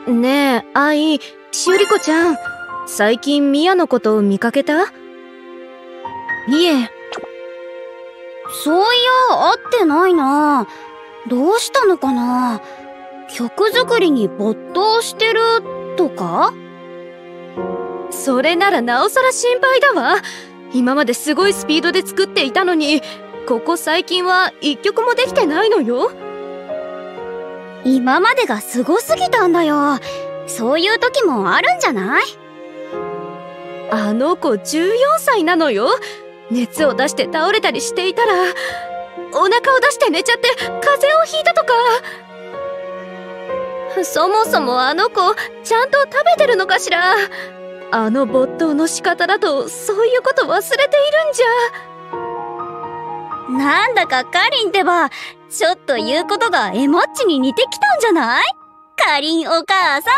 ねえ、愛、しおりこちゃん、最近ミヤのことを見かけた？ いえ。そういや、会ってないな。どうしたのかな。曲作りに没頭してるとか？ それならなおさら心配だわ。今まですごいスピードで作っていたのに、ここ最近は一曲もできてないのよ。 今までがすごすぎたんだよ。そういう時もあるんじゃない？ あの子14歳なのよ。熱を出して倒れたりしていたら、お腹を出して寝ちゃって風邪をひいたとか。そもそもあの子ちゃんと食べてるのかしら。あの没頭の仕方だとそういうこと忘れているんじゃ。なんだかかりんってば、ちょっと言うことがエマッチに似てきたんじゃない？かりんお母さ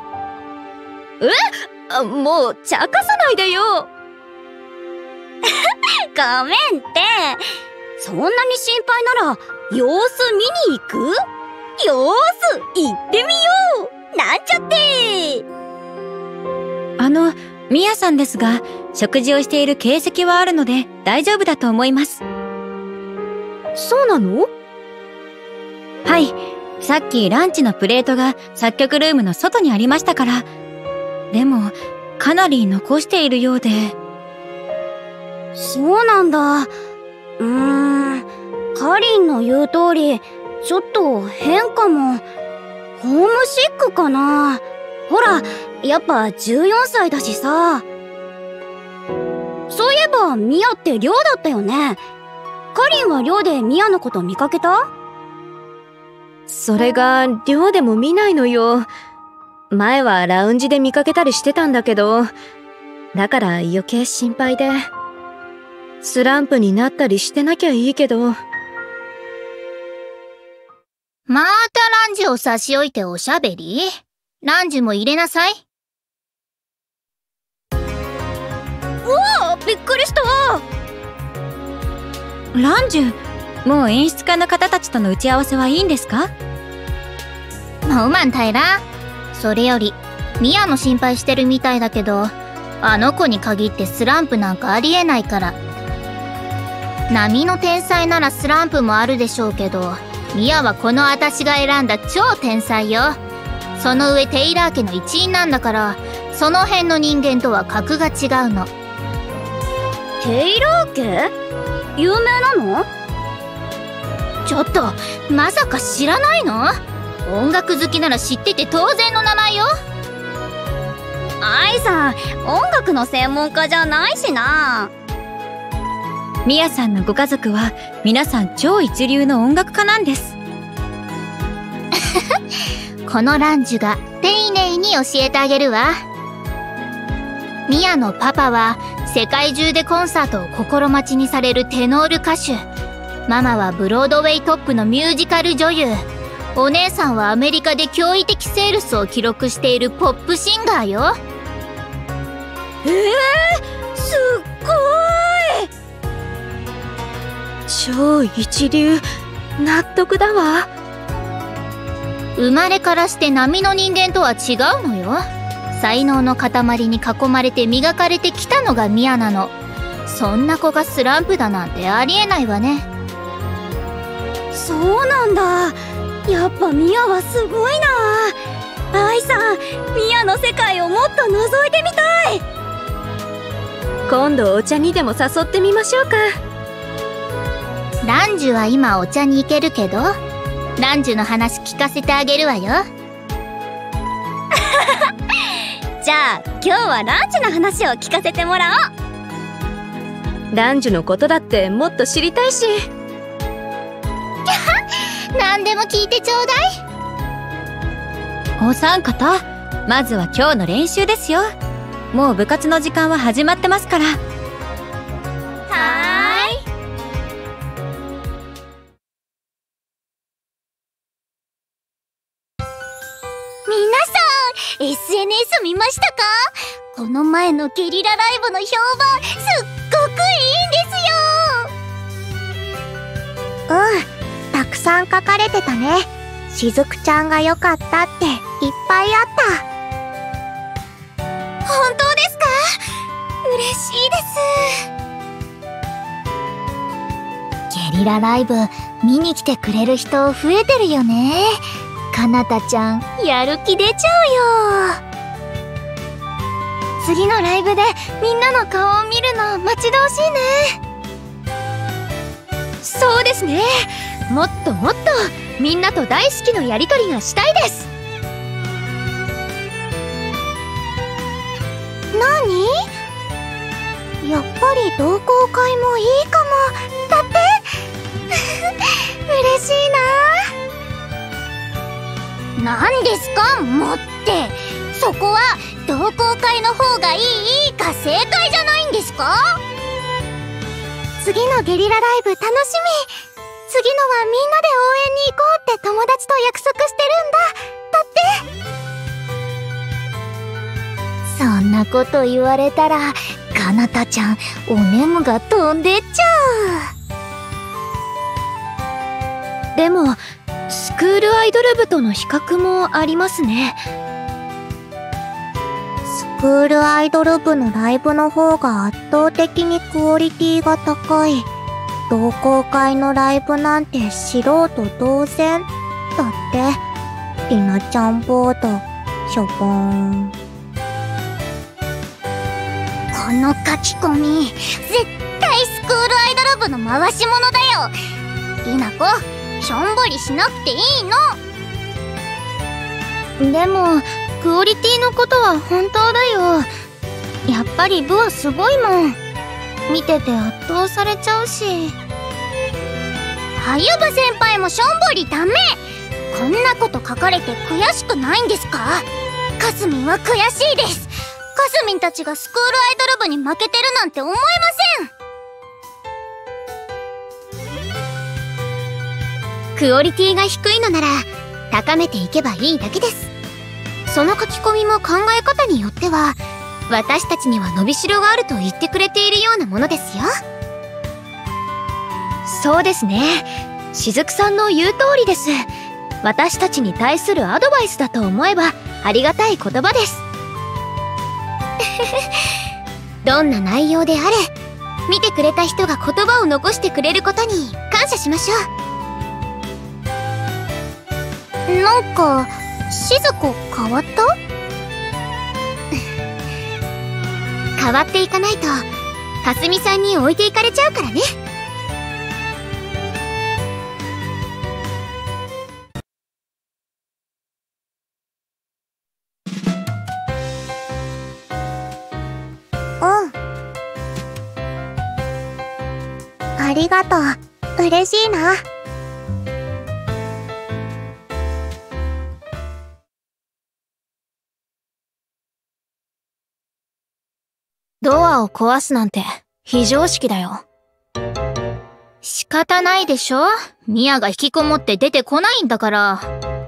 ん。もう茶化さないでよ。 ごめんって。そんなに心配なら様子見に行く？よーす、行ってみよう。なんちゃって。 ミヤさんですが、食事をしている形跡はあるので大丈夫だと思います。 そうなの？ はい。さっきランチのプレートが作曲ルームの外にありましたから。でも、かなり残しているようで。 そうなんだ。かりんの言う通り、ちょっと変かも。ホームシックかな。ほら、やっぱ14歳だしさ。そういえばミヤって寮だったよね。かりんは寮でミヤのこと見かけた？ それが寮でも見ないのよ。前はラウンジで見かけたりしてたんだけど、だから余計心配で。スランプになったりしてなきゃいいけど。 またランジを差し置いておしゃべり？ランジも入れなさい。 おお、びっくりした。 ランジュ、もう演出家の方たちとの打ち合わせはいいんですか？ もうまんたいら。それより、ミヤの心配してるみたいだけど、あの子に限ってスランプなんかありえないから。波の天才ならスランプもあるでしょうけど、ミヤはこの私が選んだ超天才よ。その上テイラー家の一員なんだから、その辺の人間とは格が違うの。 テイラー家？有名なの？ ちょっと、まさか知らないの？音楽好きなら知ってて当然の名前よ。 愛さん、音楽の専門家じゃないしな。 ミヤさんのご家族は皆さん超一流の音楽家なんです。 このランジュが丁寧に教えてあげるわ。ミヤのパパは世界中でコンサートを心待ちにされるテノール歌手。ママはブロードウェイトップのミュージカル女優。お姉さんはアメリカで驚異的セールスを記録しているポップシンガーよ。 すっご超一流、納得だわ。 生まれからして並の人間とは違うのよ。才能の塊に囲まれて磨かれてきたのがミヤなの。そんな子がスランプだなんてありえないわね。 そうなんだ。やっぱミヤはすごいな。愛さん、ミヤの世界をもっと覗いてみたい。 今度お茶にでも誘ってみましょうか。 ランジュは今お茶に行けるけど、ランジュの話聞かせてあげるわよ。 じゃあ今日はランジュの話を聞かせてもらおう。ランジュのことだってもっと知りたいし。 何でも聞いてちょうだい。お三方、まずは今日の練習ですよ。もう部活の時間は始まってますから。 はーい。皆さん SNS 見ましたか？この前のゲリラライブの評判すっごくいいんですよ。 たくさん書かれてたね。 しずくちゃんが良かったっていっぱいあった。本当ですか？嬉しいです。 ゲリラライブ見に来てくれる人増えてるよね。かなたちゃんやる気出ちゃうよ。 次のライブでみんなの顔を見るの待ち遠しいね。 そうですね。もっともっとみんなと大好きのやりとりがしたいです。 何？やっぱり同好会もいいかも。だって嬉しいな。何ですかもって。そこは同好会の方がいいか正解じゃないんですか？次のゲリラライブ楽しみ。次のはみんなで応援に行こうって友達と約束してるんだ。だって。 そんなこと言われたらかなたちゃんお眠が飛んでっちゃう。でもスクールアイドル部との比較もありますね。 スクールアイドル部のライブの方が圧倒的にクオリティが高い。同好会のライブなんて素人同然。だってりなちゃんボードしょぼーん。この書き込み絶対スクールアイドル部の回し物だよ。りなこしょんぼりしなくていいの。 でもクオリティのことは本当だよ。やっぱり部はすごいもん。見てて圧倒されちゃうし。 はゆば先輩もしょんぼりダメ。こんなこと書かれて悔しくないんですか？かすみんは悔しいです。かすみんたちがスクールアイドル部に負けてるなんて思えません。クオリティが低いのなら高めていけばいいだけです。その書き込みも考え方によっては私たちには伸びしろがあると言ってくれているようなものですよ。 そうですね。しずくさんの言う通りです。私たちに対するアドバイスだと思えばありがたい言葉です。 どんな内容であれ見てくれた人が言葉を残してくれることに感謝しましょす。なんかしず子変わった？ 変わっていかないとかすみさんに置いていかれちゃうからね。 ありがとう。嬉しいな。 ドアを壊すなんて非常識だよ。 仕方ないでしょ。ミヤが引きこもって出てこないんだから。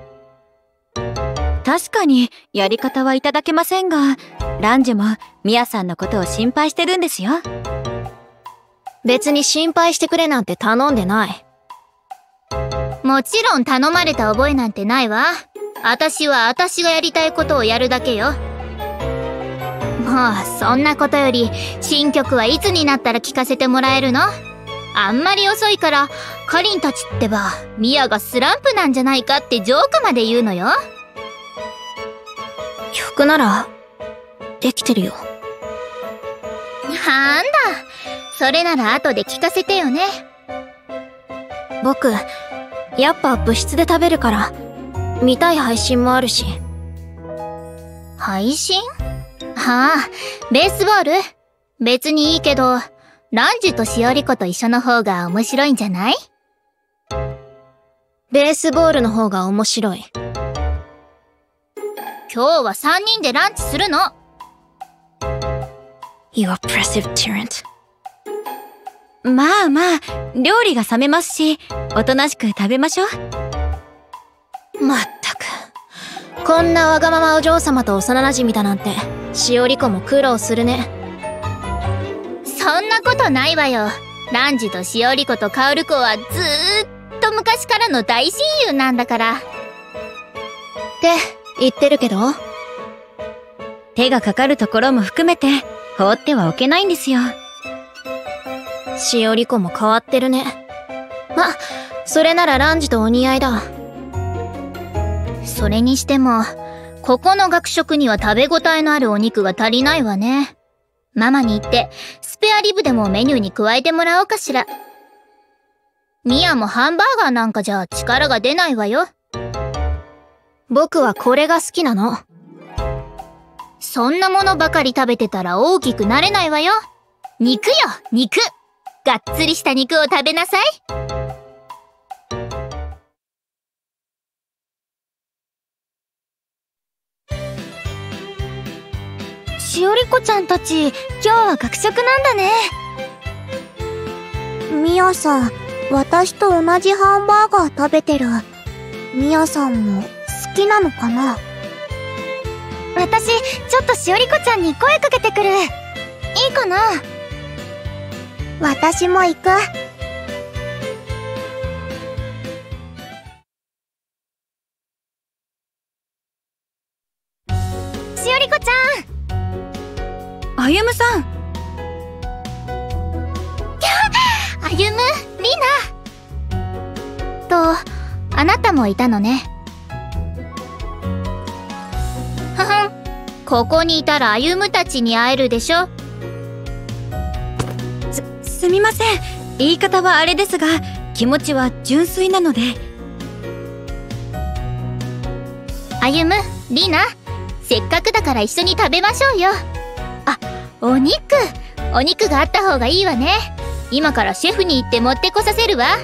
確かにやり方はいただけませんが、ランジュもミヤさんのことを心配してるんですよ。 別に心配してくれなんて頼んでない。 もちろん頼まれた覚えなんてないわ。私は私がやりたいことをやるだけよ。もうそんなことより新曲はいつになったら聴かせてもらえるの？あんまり遅いからかりんたちってばミヤがスランプなんじゃないかってジョークまで言うのよ。 曲ならできてるよ。 なんだ、それなら後で聞かせてよね。 僕やっぱ部室で食べるから見たい配信もあるし。 配信？はあ、ベースボール？別にいいけどランジュとしおりこと一緒の方が面白いんじゃない？ ベースボールの方が面白い。 今日は3人でランチするの。 You oppressive tyrant。 まあまあ、料理が冷めますし、おとなしく食べましょう。 まったく。こんなわがままお嬢様と幼馴染だなんて、しおり子も苦労するね。 そんなことないわよ。ランジとしおり子とカオル子はずーっと昔からの大親友なんだから。 って言ってるけど。手がかかるところも含めて放ってはおけないんですよ。 しおり子も変わってるね。ま、それならランジとお似合いだ。 それにしても、ここの学食には食べ応えのあるお肉が足りないわね。ママに言って、スペアリブでもメニューに加えてもらおうかしら。ミアもハンバーガーなんかじゃ力が出ないわよ。 僕はこれが好きなの。 そんなものばかり食べてたら大きくなれないわよ。肉よ、肉。がっつりした肉を食べなさい。 しおりこちゃんたち、今日は学食なんだね。 ミヤさん、私と同じハンバーガー食べてる。ミヤさんも好きなのかな？ 私、ちょっとしおりこちゃんに声かけてくる。いいかな？ 私も行く。 しおりこちゃん。 あゆむさん。 あゆむ、りな。と、あなたもいたのね。ははん。ここにいたらあゆむたちに会えるでしょ。 すみません。言い方はあれですが、気持ちは純粋なので。 あゆむ、りな。せっかくだから一緒に食べましょうよ。あ、お肉があった方がいいわね。今からシェフに行って持ってこさせるわ。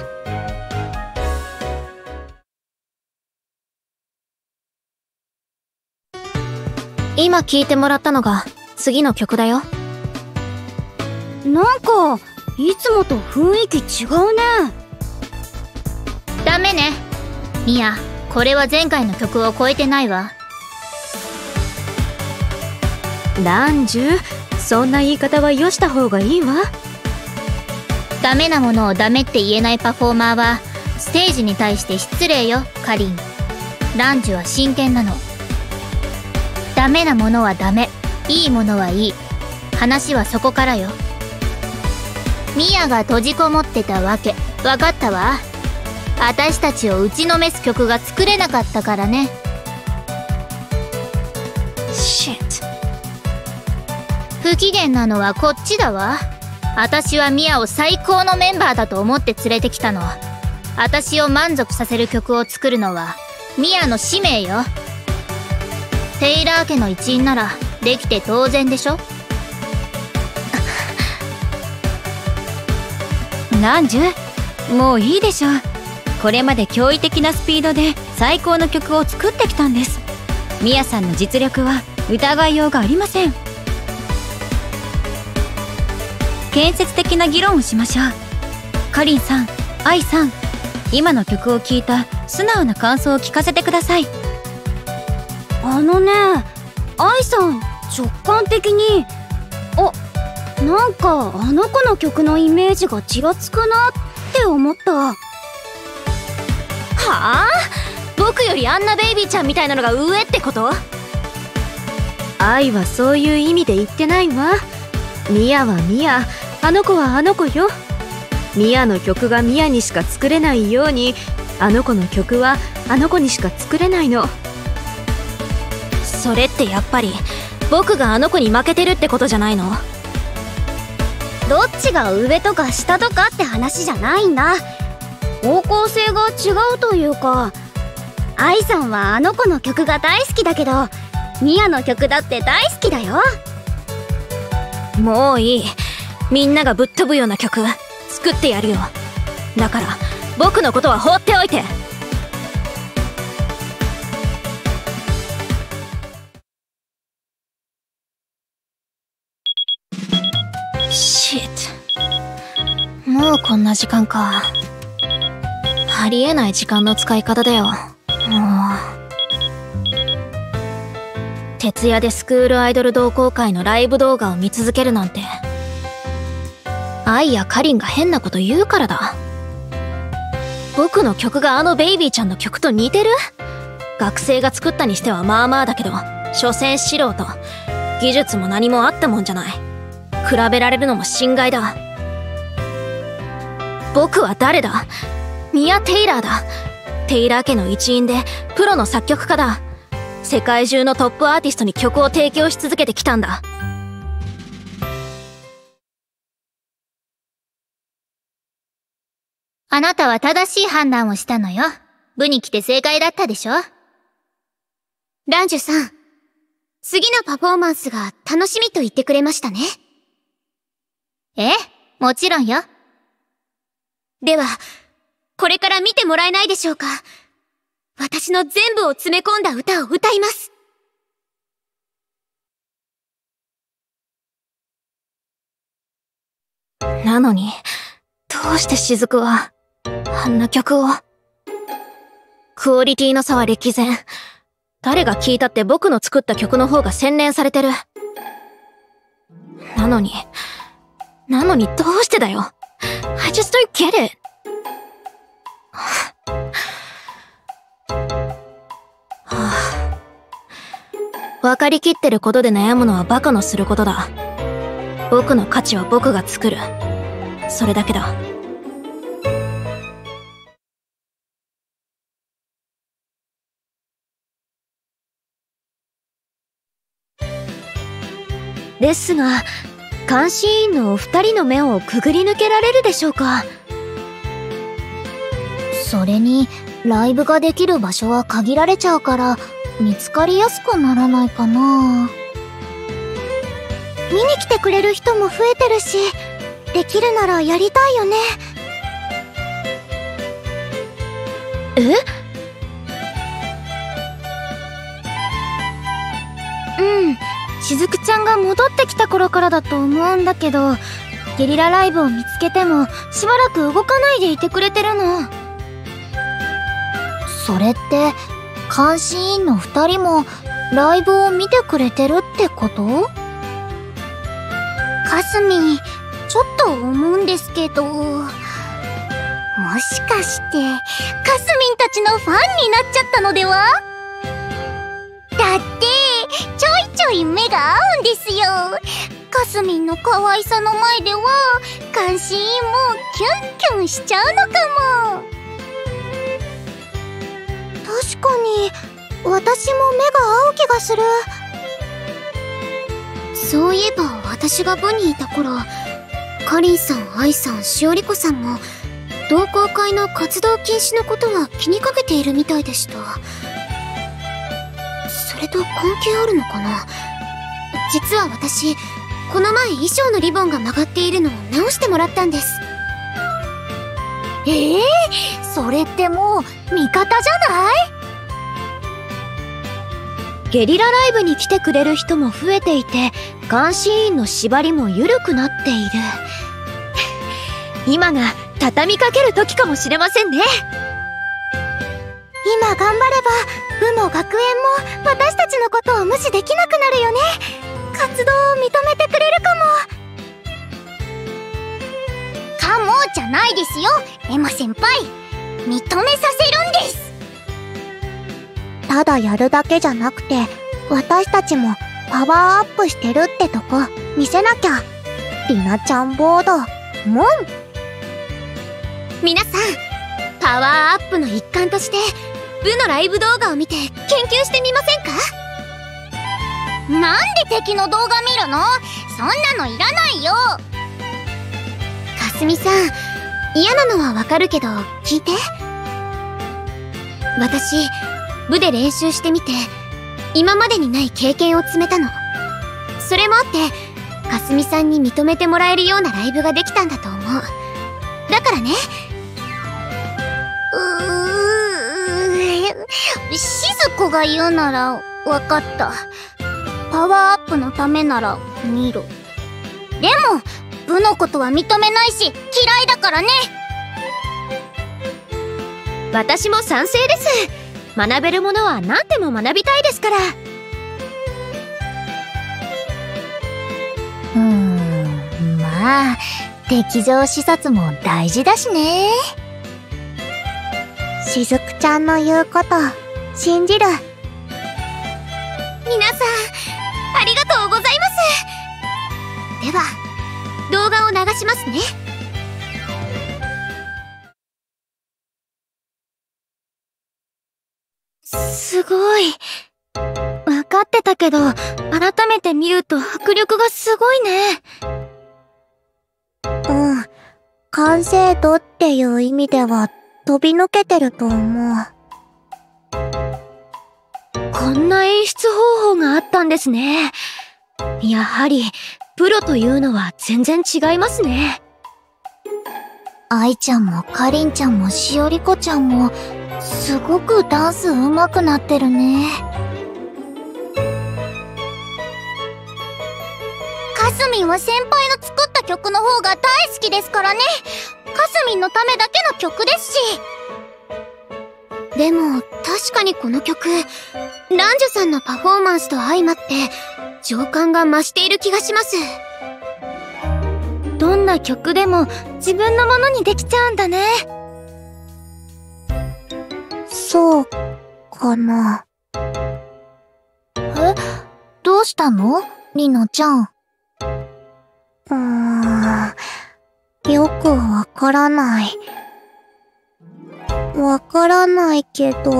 今聴いてもらったのが次の曲だよ。 なんか、いつもと雰囲気違うね。 ダメね。ミヤ、これは前回の曲を超えてないわ。 ランジュ、そんな言い方はよした方がいいわ。 ダメなものをダメって言えないパフォーマーはステージに対して失礼よ、カリン。ランジュは真剣なの。ダメなものはダメ、いいものはいい。話はそこからよ。ミヤが閉じこもってたわけ分かったわ。私たちを打ちのめす曲が作れなかったからね。 シット。 不機嫌なのはこっちだわ。私はミヤを最高のメンバーだと思って連れてきたの。私を満足させる曲を作るのはミヤの使命よ。テイラー家の一員ならできて当然でしょ。 ランジュ、もういいでしょ。これまで驚異的なスピードで最高の曲を作ってきたんです。ミヤさんの実力は疑いようがありません。建設的な議論をしましょう。カリンさん、アイさん、今の曲を聴いた素直な感想を聞かせてください。 あのね、アイさん、直感的に、なんかあの子の曲のイメージがちらつくなって思った。はあ？僕よりあんなベイビーちゃんみたいなのが上ってこと？ 愛はそういう意味で言ってないわ。ミヤはミヤ、あの子はあの子よ。ミヤの曲がミヤにしか作れないように、あの子の曲はあの子にしか作れないの。 それってやっぱり僕があの子に負けてるってことじゃないの？ どっちが上とか下とかって話じゃないんだ。方向性が違うというか、アイさんはあの子の曲が大好きだけど、ミヤの曲だって大好きだよ。 もういい。みんながぶっ飛ぶような曲作ってやるよ。だから僕のことは放っておいて。シット。もうこんな時間か。ありえない時間の使い方だよ。もう徹夜でスクールアイドル同好会のライブ動画を見続けるなんて、アイやカリンが変なこと言うからだ。僕の曲があのベイビーちゃんの曲と似てる？ 学生が作ったにしてはまあまあだけど、所詮素人。技術も何もあったもんじゃない。比べられるのも心外だ。僕は誰だ？ミア・テイラーだ。テイラー家の一員でプロの作曲家だ。世界中のトップアーティストに曲を提供し続けてきたんだ。 あなたは正しい判断をしたのよ。部に来て正解だったでしょ？ ランジュさん、次のパフォーマンスが楽しみと言ってくれましたね。 ええ、もちろんよ。 では、これから見てもらえないでしょうか。私の全部を詰め込んだ歌を歌います。 なのに、どうして雫は、あんな曲を。クオリティの差は歴然。誰が聴いたって僕の作った曲の方が洗練されてる。なのにどうしてだよ。I just don't get it. 分かりきってることで悩むのはバカのすることだ。僕の価値は僕が作る。それだけだ。ですが、監視員のお二人の目をくぐり抜けられるでしょうか。 それに、ライブができる場所は限られちゃうから、見つかりやすくならないかな。見に来てくれる人も増えてるし、できるならやりたいよね。 え？ 雫ちゃんが戻ってきた頃からだと思うんだけど、ゲリラライブを見つけてもしばらく動かないでいてくれてるの。それって監視員の2人もライブを見てくれてるってこと？かすみ、ちょっと思うんですけど、もしかしてかすみんたちのファンになっちゃったのでは？だってちょいちょい目が合うんですよ。かすみんの可愛さの前では監視員もキュンキュンしちゃうのかも。確かに私も目が合う気がする。 そういえば私が部にいた頃、かりんさん、愛さん、しおりこさんも同好会の活動禁止のことは気にかけているみたいでした。それと関係あるのかな。実は私、この前衣装のリボンが曲がっているのを直してもらったんです。 それってもう味方じゃない？ ゲリラライブに来てくれる人も増えていて、監視員の縛りも緩くなっている。今が畳みかける時かもしれませんね。 今頑張れば部も学園も私たちのことを無視できなくなるよね。活動を認めてくれるかも。かもじゃないですよ、エマ先輩。認めさせるんです。 ただやるだけじゃなくて、私たちもパワーアップしてるってとこ見せなきゃ。りなちゃんボード、もん。 皆さん、パワーアップの一環として部のライブ動画を見て研究してみませんか？ なんで敵の動画見るの？そんなのいらないよ。 かすみさん、嫌なのはわかるけど聞いて。私、部で練習してみて今までにない経験を積めたの。それもあってかすみさんに認めてもらえるようなライブができたんだと思う。だからね。 しず子が言うならわかった。パワーアップのためなら見ろ。でも部のことは認めないし嫌いだからね。 私も賛成です。学べるものは何でも学びたいですから。 まあ敵情視察も大事だしね。 しずくちゃんの言うこと信じる。 皆さん、ありがとうございます。では、動画を流しますね。 すごい。わかってたけど、改めて見ると迫力がすごいね。 うん。完成度っていう意味では飛び抜けてると思う。 こんな演出方法があったんですね。やはり、プロというのは全然違いますね。 愛ちゃんもかりんちゃんもしおりこちゃんも、すごくダンス上手くなってるね。 かすみんは先輩の作った曲の方が大好きですからね。かすみんのためだけの曲ですし。でも確かにこの曲、ランジュさんのパフォーマンスと相まって情感が増している気がします。 どんな曲でも自分のものにできちゃうんだね。 そうかな。 どうしたのりのちゃん。 よくわからない。わからないけど、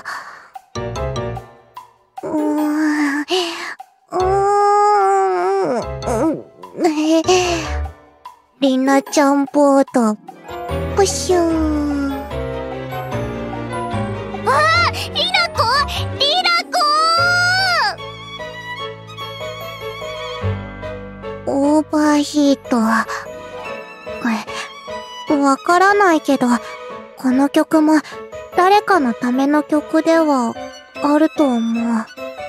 りなちゃんボード、プシュー。 リナコオーバーヒート。わからないけど、この曲も誰かのための曲ではあると思う。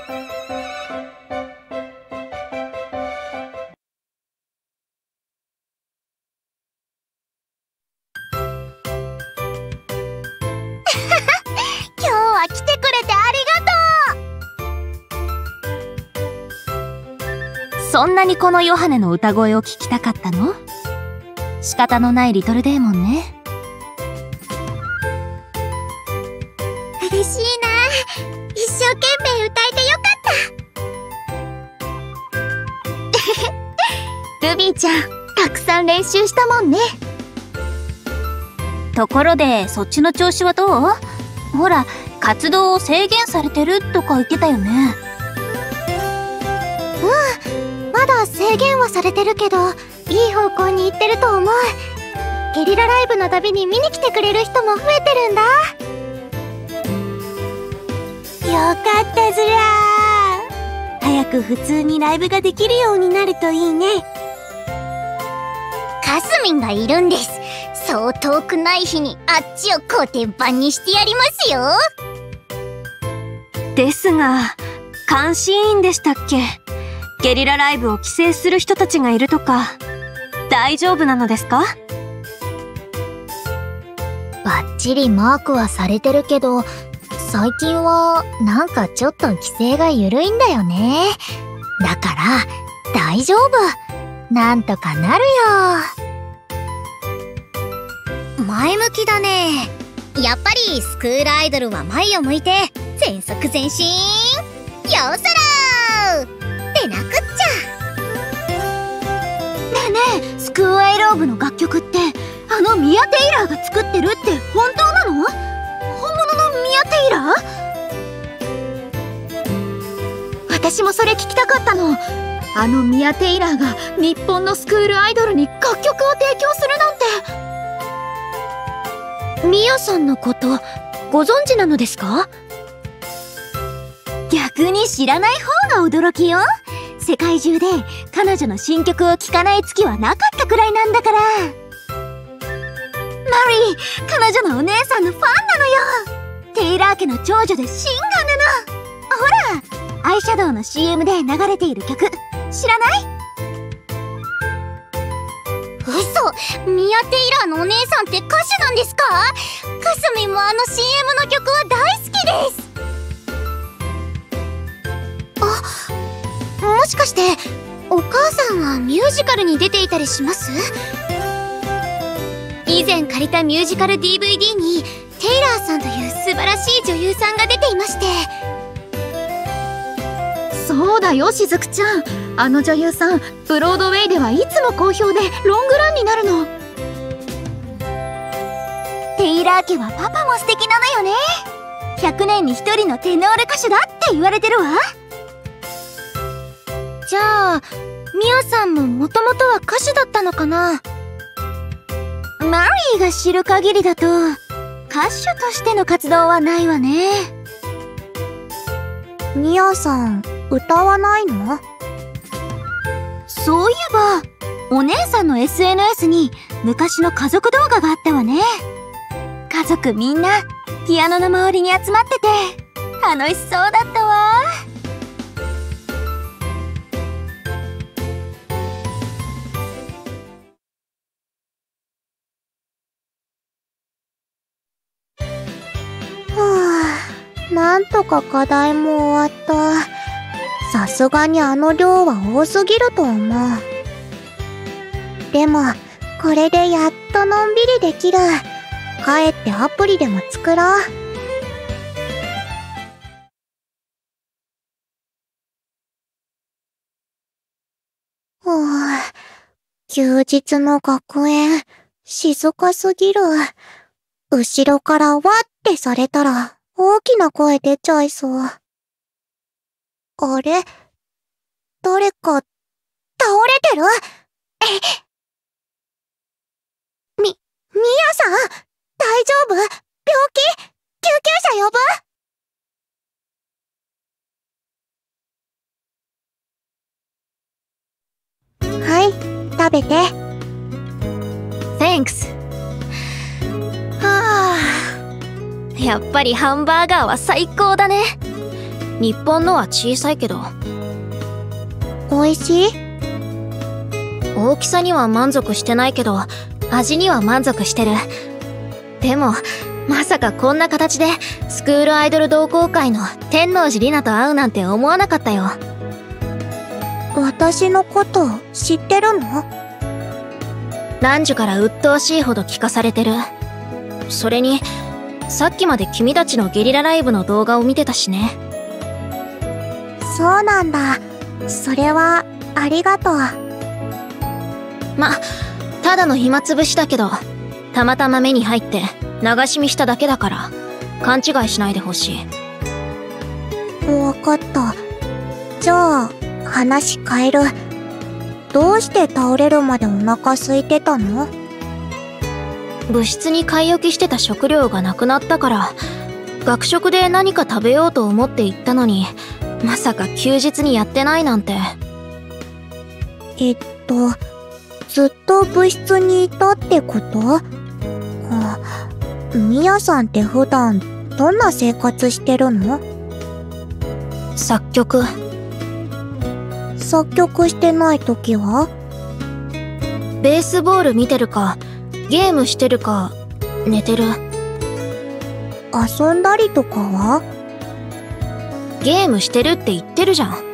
今日は来てくれてありがとう。 そんなにこのヨハネの歌声を聞きたかったの？仕方のないリトルデーモンね。 嬉しいな。一生懸命歌えてよかった。ルビーちゃん、たくさん練習したもんね。 ところで、そっちの調子はどう？ほら、活動を制限されてるとか言ってたよね。 まだ制限はされてるけど、いい方向に行ってると思う。ゲリラライブのたびに見に来てくれる人も増えてるんだ。 よかったずらー。早く普通にライブができるようになるといいね。 かすみんがいるんです。そう遠くない日にあっちをコテンパンにしてやりますよ。 ですが、監視委員でしたっけ？ゲリラライブを規制する人たちがいるとか、大丈夫なのですか？ バッチリマークはされてるけど、最近はなんかちょっと規制が緩いんだよね。だから大丈夫。なんとかなるよ。 前向きだね。やっぱりスクールアイドルは前を向いて全速前進。よそらーってなくっちゃ。 ねえねえ、スクールアイローブの楽曲って、あのミア・テイラーが作ってるって本当なの？本物のミア・テイラー？私もそれ聞きたかったの。あのミア・テイラーが日本のスクールアイドルに楽曲を提供するなんて。ミアさんのことご存知なのですか？逆に知らない方が驚きよ。世界中で彼女の新曲を聴かない月はなかったくらいなんだから。マリー、彼女のお姉さんのファンなのよ。テイラー家の長女でシンガーなの。ほら、アイシャドウの CM で流れている曲、知らない？ 嘘、ミア・テイラーのお姉さんって歌手なんですか？かすみんもあの CM の曲は大好きです。もしかしてお母さんはミュージカルに出ていたりします？以前借りたミュージカル DVD にテイラーさんという素晴らしい女優さんが出ていままして。 そうだよ、しずくちゃん。あの女優さん、ブロードウェイではいつも好評でロングランになるの。 テイラー家はパパも素敵なのよね。100年に1人のテノール歌手だって言われてるわ。 じゃあ、ミアさんももともとは歌手だったのかな？ マリーが知る限りだと、歌手としての活動はないわね。 ミアさん、歌わないの？ そういえば、お姉さんの SNS に昔の家族動画があったわね。家族みんな、ピアノの周りに集まってて、楽しそうだったわ。 なんとか課題も終わった。さすがにあの量は多すぎると思う。でも、これでやっとのんびりできる。帰ってアプリでも作ろう。休日の学園、静かすぎる。後ろからわってされたら、大きな声出ちゃいそう。あれ？誰か、倒れてる？みやさん？大丈夫？病気？救急車呼ぶ？はい、食べて。 Thanks。はあ。やっぱりハンバーガーは最高だね。日本のは小さいけど。 美味しい？ 大きさには満足してないけど、味には満足してる。でも、まさかこんな形でスクールアイドル同好会の天王寺リナと会うなんて思わなかったよ。 私のこと知ってるの？ ランジュから鬱陶しいほど聞かされてる。それに、さっきまで君たちのゲリラライブの動画を見てたしね。 そうなんだ。それは、ありがとう。 ただの暇つぶしだけど、たまたま目に入って流し見しただけだから、勘違いしないでほしい。 わかった。じゃあ、話変える。どうして倒れるまでお腹空いてたの？ 部室に買い置きしてた食料がなくなったから、学食で何か食べようと思って行ったのに、まさか休日にやってないなんて。 ずっと部室にいたってこと？ミヤさんって普段どんな生活してるの？ 作曲してない時は？ ベースボール見てるか、ゲームしてるか、寝てる。 遊んだりとかは？ ゲームしてるって言ってるじゃん。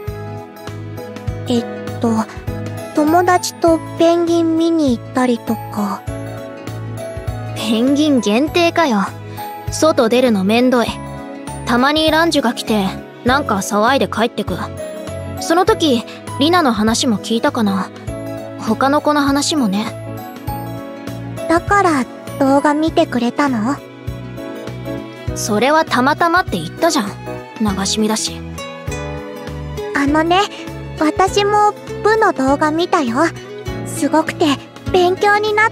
友達とペンギン見に行ったりとか。 ペンギン限定かよ。外出るのめんどい。たまにランジュが来て、なんか騒いで帰ってく。その時、リナの話も聞いたかな。他の子の話もね。 だから動画見てくれたの？ それはたまたまって言ったじゃん。流し見だし。 私も部の動画見たよ。すごくて勉強になった。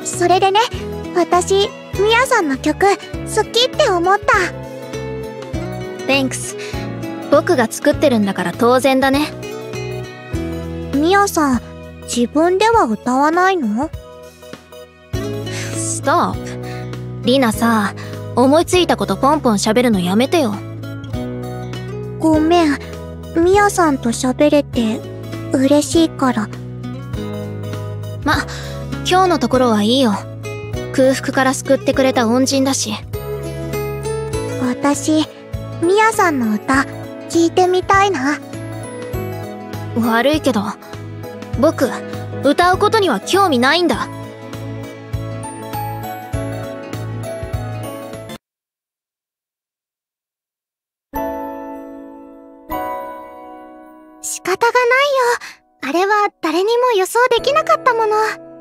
それでね、私、ミヤさんの曲好きって思った。 Thanks。僕が作ってるんだから当然だね。 ミヤさん、自分では歌わないの？ Stop。リナさ、思いついたことポンポン喋るのやめてよ。 ごめん。ミヤさんと喋れて嬉しいから。 今日のところはいいよ。空腹から救ってくれた恩人だし。 私、ミヤさんの歌聞いてみたいな。 悪いけど、僕、歌うことには興味ないんだ。 仕方がないよ。あれは誰にも予想できなかったもの。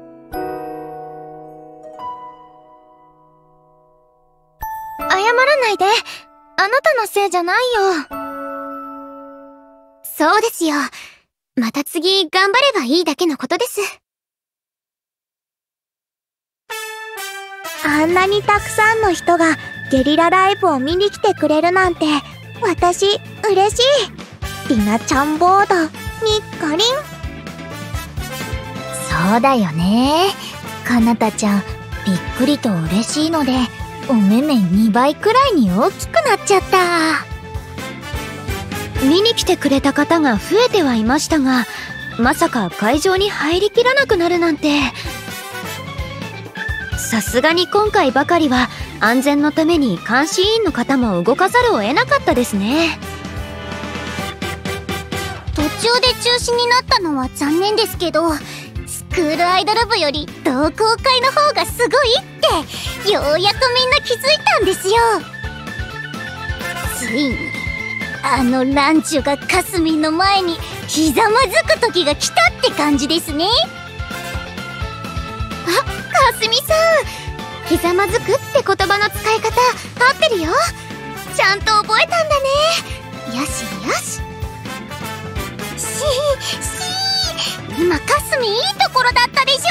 謝らないで。あなたのせいじゃないよ。そうですよ。また次頑張ればいいだけのことです。 あんなにたくさんの人がゲリラライブを見に来てくれるなんて、私嬉しい。りなちゃんボードにっこりん。 そうだよね。かなたちゃん、びっくりと嬉しいので、お目目2倍くらいに大きくなっちゃった。 見に来てくれた方が増えてはいましたが、まさか会場に入りきらなくなるなんて。さすがに今回ばかりは安全のために監視委員の方も動かざるを得なかったですね。 途中で中止になったのは残念ですけど、スクールアイドル部より同好会の方がすごいってようやくみんな気づいたんですよ。ついにあのランチュがかすみんの前にひざまずく時が来たって感じですね。あ、かすみさん、ひざまずくって言葉の使い方合ってるよ。ちゃんと覚えたんだね。よしよし。今かすみいいところだったでし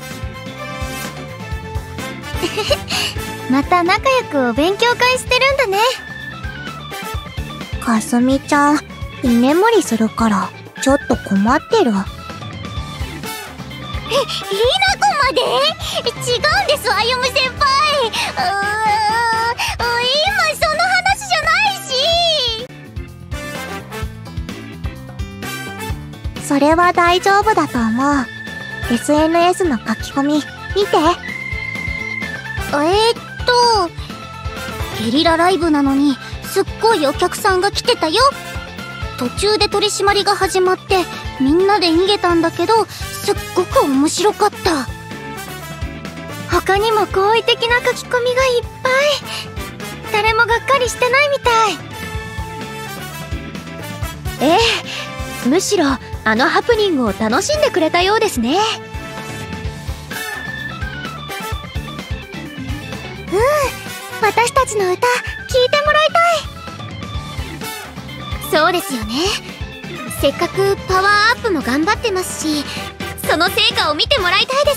ょ。また仲良くお勉強会してるんだね。 かすみちゃん、居眠りするからちょっと困ってる。 ひなこまで？違うんです歩夢先輩。今その話じゃないし。 それは大丈夫だと思う。 SNS の書き込み見て。 ゲリラライブなのにすっごいお客さんが来てたよ。途中で取り締まりが始まってみんなで逃げたんだけど、すっごく面白かった。 他にも好意的な書き込みがいっぱい。誰もがっかりしてないみたい。ええ、むしろあのハプニングを楽しんでくれたようですね。 私たちの歌聞いてもらいたい。そうですよね。せっかくパワーアップも頑張ってますし、その成果を見てもらいたいです。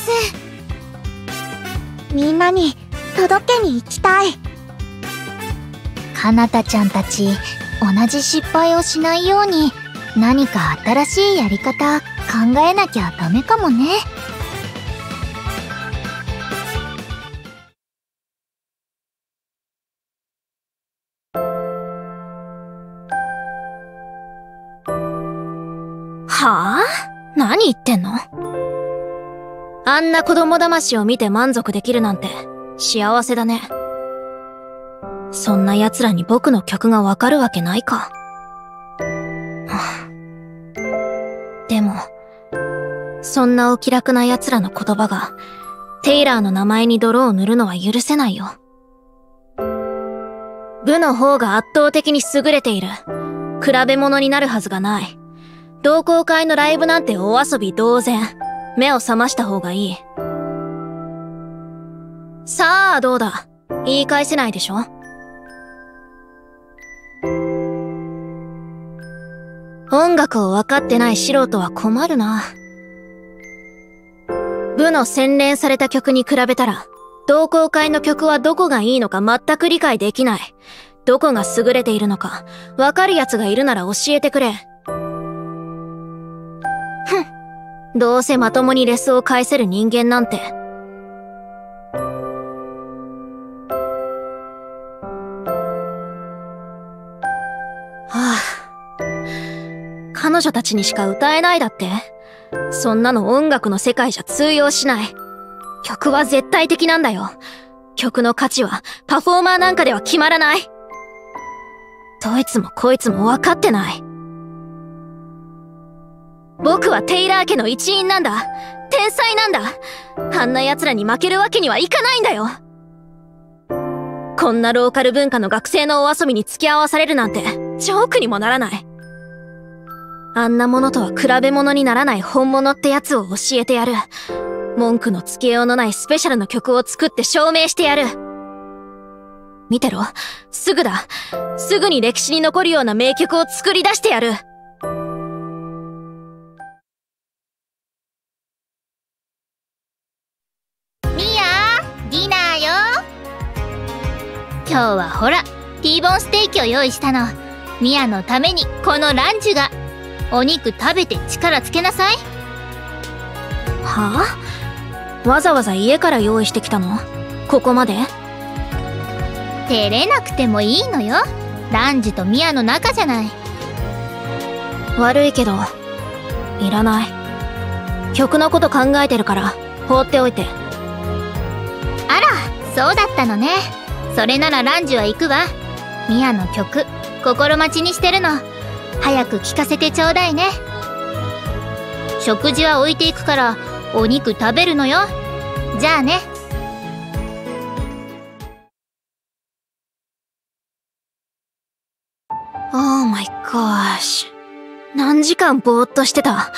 みんなに届けに行きたい。 かなたちゃんたち、同じ失敗をしないように何か新しいやり方考えなきゃダメかもね。 はあ？何言ってんの？あんな子供騙しを見て満足できるなんて幸せだね。そんな奴らに僕の曲がわかるわけないか。でも、そんなお気楽な奴らの言葉がテイラーの名前に泥を塗るのは許せないよ。部の方が圧倒的に優れている。比べ物になるはずがない。同好会のライブなんてお遊び同然。目を覚ました方がいい。さあ、どうだ。言い返せないでしょ？音楽を分かってない素人は困るな。部の洗練された曲に比べたら、同好会の曲はどこがいいのか全く理解できない。どこが優れているのか、分かる奴がいるなら教えてくれ。どうせまともにレスを返せる人間なんて。はあ、彼女たちにしか歌えないだって？そんなの音楽の世界じゃ通用しない。曲は絶対的なんだよ。曲の価値はパフォーマーなんかでは決まらない。どいつもこいつも分かってない。僕はテイラー家の一員なんだ。天才なんだ。あんな奴らに負けるわけにはいかないんだよ。こんなローカル文化の学生のお遊びに付き合わされるなんてジョークにもならない。 あんなものとは比べ物にならない本物ってやつを教えてやる。文句のつけようのないスペシャルな曲を作って証明してやる。見てろ。すぐだ。すぐに歴史に残るような名曲を作り出してやる。 ミヤ、ディナーよ。今日はほら、T ボーンステーキを用意したの。ミヤのためにこのランジュが。お肉食べて力つけなさい。 はあ？わざわざ家から用意してきたの？ここまで？ 照れなくてもいいのよ。ランジュとミヤの仲じゃない。 悪いけど、いらない。曲のこと考えてるから放っておいて。 あら、そうだったのね。それならランジュは行くわ。ミヤの曲心待ちにしてるの。早く聞かせてちょうだいね。食事は置いていくからお肉食べるのよ。じゃあね。 Oh my gosh。何時間ぼーっとしてた。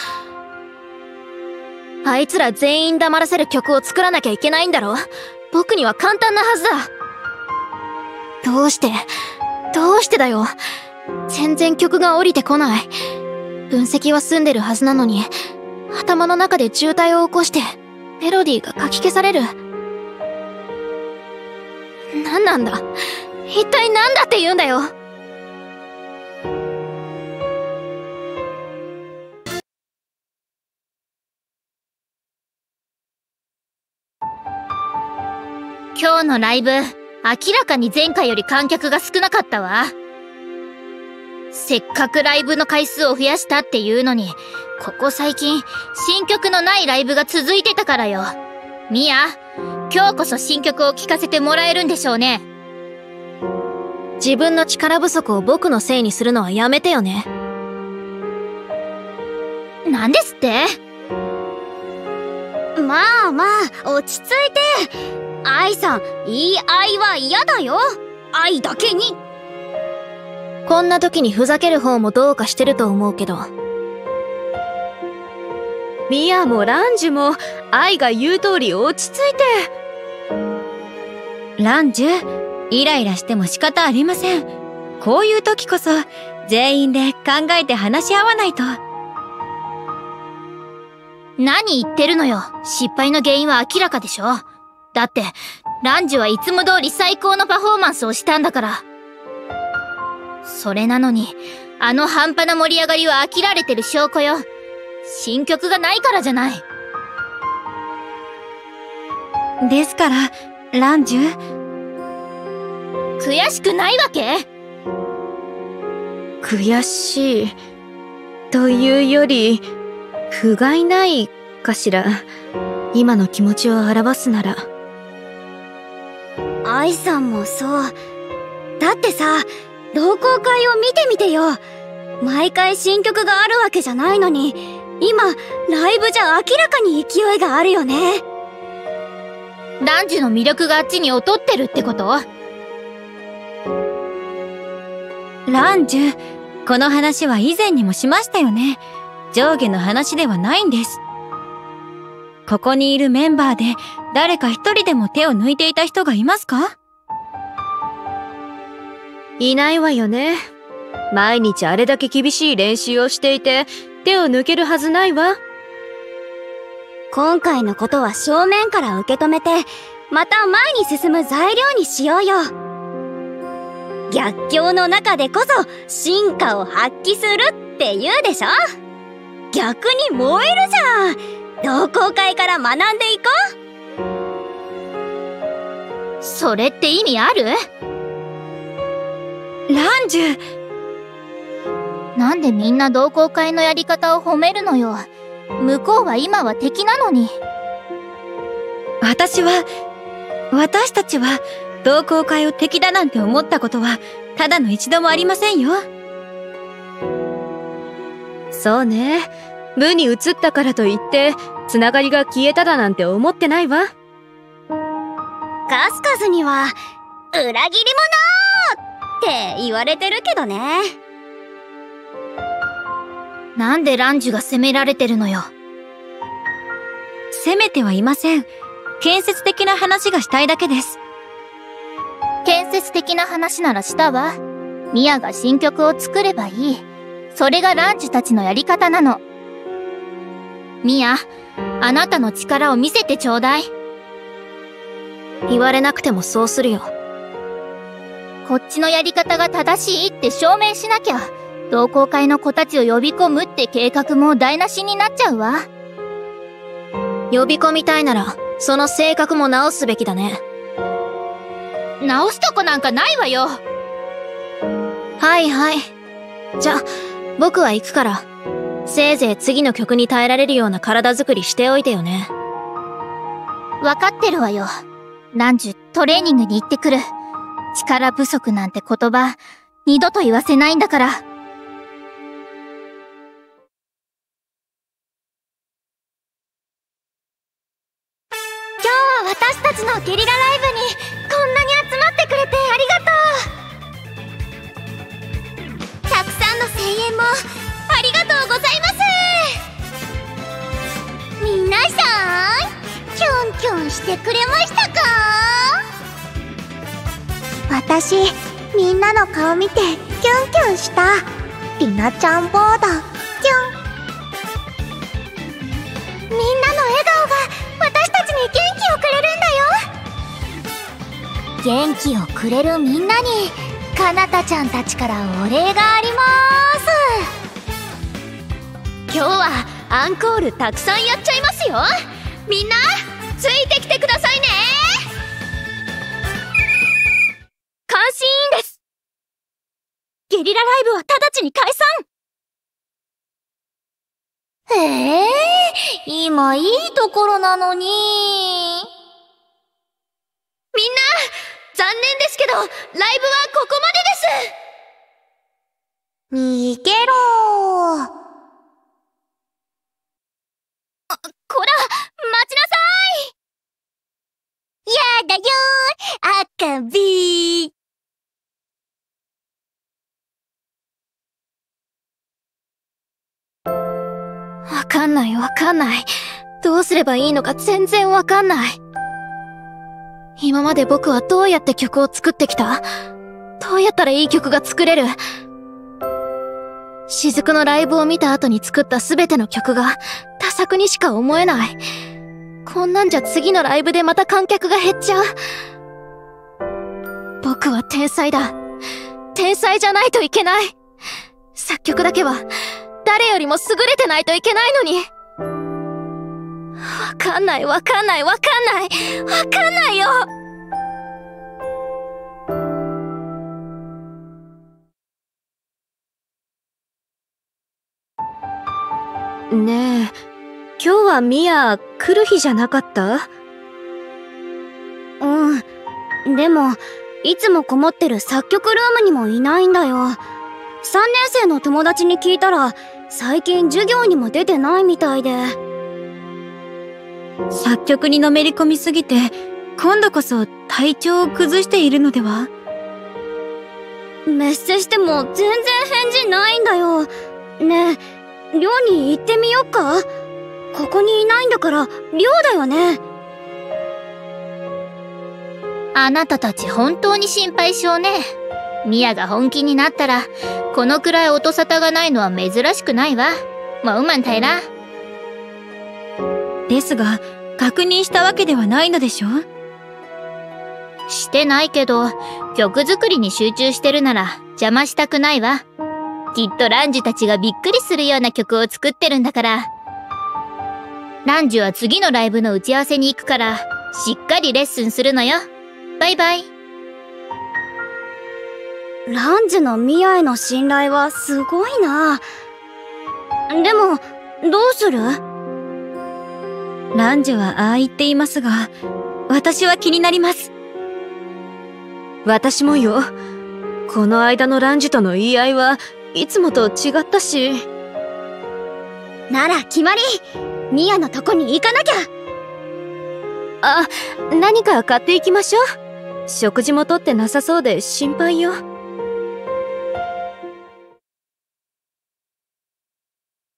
あいつら全員黙らせる曲を作らなきゃいけないんだろ。僕には簡単なはずだ。どうしてだよ。全然曲が降りてこない。分析は済んでるはずなのに、頭の中で渋滞を起こして、メロディーがかき消される。何なんだ？一体何だって言うんだよ。 今日のライブ、明らかに前回より観客が少なかったわ。せっかくライブの回数を増やしたっていうのに、ここ最近、新曲のないライブが続いてたからよ。ミヤ、今日こそ新曲を聴かせてもらえるんでしょうね。 自分の力不足を僕のせいにするのはやめてよね。 なんですって？ まあまあ、落ち着いて。愛さん、いい愛は嫌だよ。愛だけに。 こんな時にふざける方もどうかしてると思うけど。 ミヤもランジュも愛が言う通り落ち着いて。 ランジュ、イライラしても仕方ありません。こういう時こそ全員で考えて話し合わないと。 何言ってるのよ。失敗の原因は明らかでしょ。だって、ランジュはいつも通り最高のパフォーマンスをしたんだから。それなのに、あの半端な盛り上がりは飽きられてる証拠よ。新曲がないからじゃない。 ですから、ランジュ。 悔しくないわけ？ 悔しい。というより、不甲斐ないかしら。今の気持ちを表すなら。 愛さんもそう。だってさ、同好会を見てみてよ。毎回新曲があるわけじゃないのに、今、ライブじゃ明らかに勢いがあるよね。 ランジュの魅力があっちに劣ってるってこと？ ランジュ、この話は以前にもしましたよね。上下の話ではないんです。ここにいるメンバーで誰か一人でも手を抜いていた人がいますか？ いないわよね。毎日あれだけ厳しい練習をしていて、手を抜けるはずないわ。 今回のことは正面から受け止めて、また前に進む材料にしようよ。逆境の中でこそ進化を発揮するって言うでしょ？逆に燃えるじゃん。同好会から学んでいこう。それって意味ある？ ランジュ。 なんでみんな同好会のやり方を褒めるのよ。向こうは今は敵なのに。 私たちは同好会を敵だなんて思ったことはただの一度もありませんよ。 そうね。部に移ったからといってつながりが消えただなんて思ってないわ。 カスカスには裏切り者って言われてるけどね。 なんでランジュが責められてるのよ。 責めてはいません。建設的な話がしたいだけです。 建設的な話ならしたわ。ミアが新曲を作ればいい。それがランジュたちのやり方なの。ミア、あなたの力を見せてちょうだい。 言われなくてもそうするよ。 こっちのやり方が正しいって証明しなきゃ、同好会の子たちを呼び込むって計画も台無しになっちゃうわ。 呼び込みたいなら、その性格も直すべきだね。 直すとこなんかないわよ。 はいはい。じゃ、僕は行くから、せいぜい次の曲に耐えられるような体作りしておいてよね。 わかってるわよ。ランジュ、トレーニングに行ってくる。力不足なんて言葉、二度と言わせないんだから。 今日は私たちのゲリラライブにこんなに集まってくれてありがとう。たくさんの声援もありがとうございます。皆さん、キュンキュンしてくれましたか？ 私、みんなの顔見てキュンキュンした。りなちゃんボード、キュン。 みんなの笑顔が私たちに元気をくれるんだよ。元気をくれるみんなにかなたちゃんたちからお礼があります。今日はアンコールたくさんやっちゃいますよ。みんなついてきてくださいね。監視委員です。ゲリラライブは直ちに解散。今いいところなのに。みんな残念ですけどライブはここまでです。 逃げろー。 こら待ちなさい。やだよー、赤ビー。 わかんないわかんない。どうすればいいのか全然わかんない。今まで僕はどうやって曲を作ってきた？どうやったらいい曲が作れる？雫のライブを見た後に作った全ての曲が多作にしか思えない。こんなんじゃ次のライブでまた観客が減っちゃう。僕は天才だ。天才じゃないといけない。作曲だけは誰よりも優れてないといけないのに。わかんないわかんないわかんないわかんないよ。ねえ、今日はミア来る日じゃなかった？ でもいつもこもってる作曲ルームにもいないんだよ。3年生の友達に聞いたら最近授業にも出てないみたいで。 作曲にのめり込みすぎて、今度こそ体調を崩しているのでは？ メッセしても全然返事ないんだよ。ねえ、寮に行ってみよっか？ここにいないんだから寮だよね。 あなたたち本当に心配性ね。ミアが本気になったら、このくらい音沙汰がないのは珍しくないわ。もうまんたいら。 ですが、確認したわけではないのでしょ？ してないけど、曲作りに集中してるなら邪魔したくないわ。きっとランジュたちがびっくりするような曲を作ってるんだから。ランジュは次のライブの打ち合わせに行くから、しっかりレッスンするのよ。バイバイ。 ランジュのミアへの信頼はすごいな。でも、どうする？ ランジュはああ言っていますが、私は気になります。 私もよ。この間のランジュとの言い合いはいつもと違ったし。 なら決まり。ミアのとこに行かなきゃ。 あ、何か買っていきましょう。食事もとってなさそうで心配よ。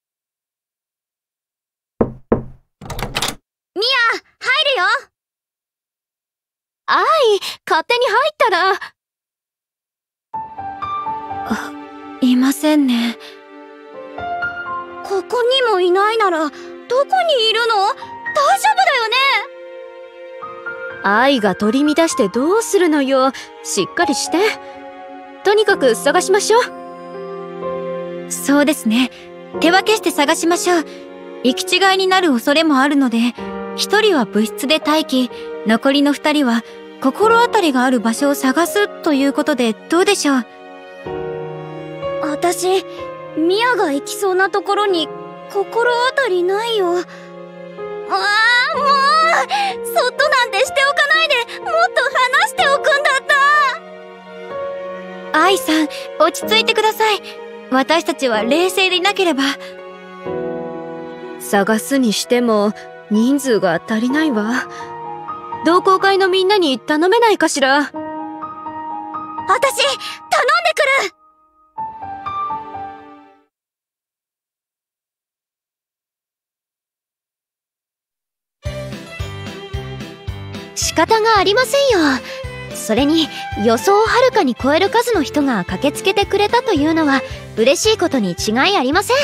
に勝手に入ったら。 いませんね。 ここにもいないなら、どこにいるの？大丈夫だよね？ 愛が取り乱してどうするのよ。しっかりして。とにかく探しましょう。 そうですね。手分けして探しましょう。行き違いになる恐れもあるので、一人は部室で待機、残りの二人は心当たりがある場所を探すということでどうでしょう？ 私、ミアが行きそうなところに心当たりないよ。もうそっとなんてしておかないで、もっと話しておくんだった。 愛さん、落ち着いてください。私たちは冷静でいなければ。 探すにしても人数が足りないわ。同好会のみんなに頼めないかしら。 私、頼んでくる。 仕方がありませんよ。それに予想をはるかに超える数の人が駆けつけてくれたというのは嬉しいことに違いありません。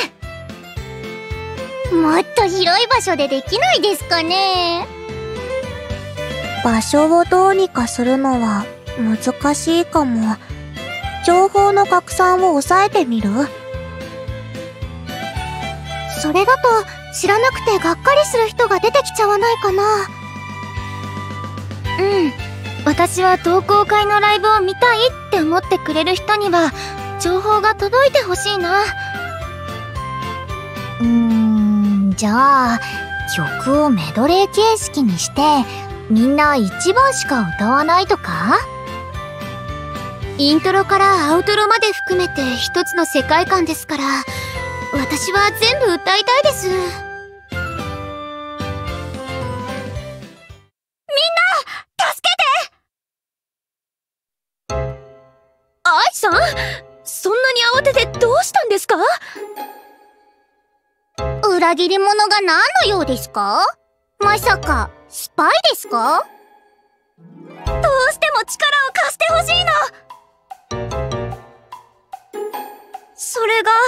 もっと広い場所でできないですかね？ 場所をどうにかするのは難しいかも。情報の拡散を抑えてみる？ それだと知らなくてがっかりする人が出てきちゃわないかな。 私は同好会のライブを見たいって思ってくれる人には情報が届いてほしいな。 じゃあ曲をメドレー形式にしてみんな1番しか歌わないとか？イントロからアウトロまで含めて一つの世界観ですから、私は全部歌いたいです。 愛さん、そんなに慌ててどうしたんですか？ 裏切り者が何のようですか？まさかスパイですか？ どうしても力を貸してほしいの。それが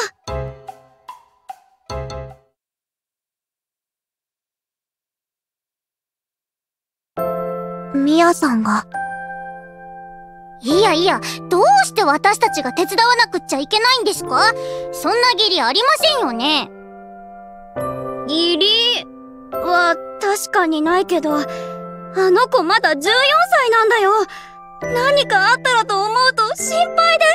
ミヤさんが。 いやいや、どうして私たちが手伝わなくっちゃいけないんですか？そんな義理ありませんよね。 義理は確かにないけど、あの子まだ14歳なんだよ。何かあったらと思うと心配で。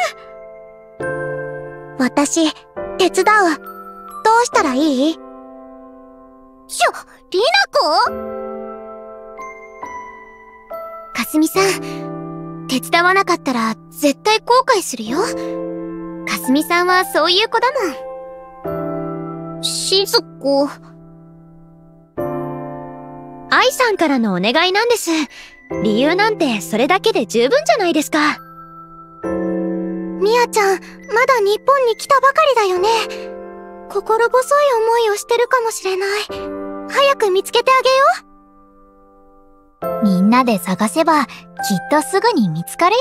私、手伝う。どうしたらいい？ リナ子？かすみさん、手伝わなかったら絶対後悔するよ。かすみさんはそういう子だもん。しず子。 愛さんからのお願いなんです。理由なんてそれだけで十分じゃないですか。 ミヤちゃん、まだ日本に来たばかりだよね。心細い思いをしてるかもしれない。早く見つけてあげよう。 みんなで探せばきっとすぐに見つかるよ。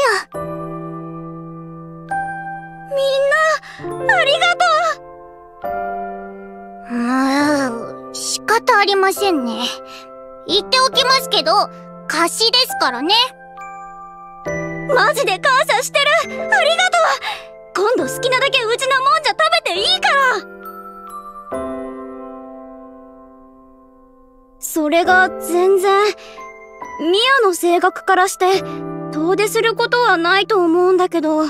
みんな、ありがとう。仕方ありませんね。言っておきますけど、貸しですからね。 マジで感謝してる。ありがとう。今度好きなだけうちのもんじゃ食べていいから。それが全然、ミアの性格からして遠出することはないと思うんだけど。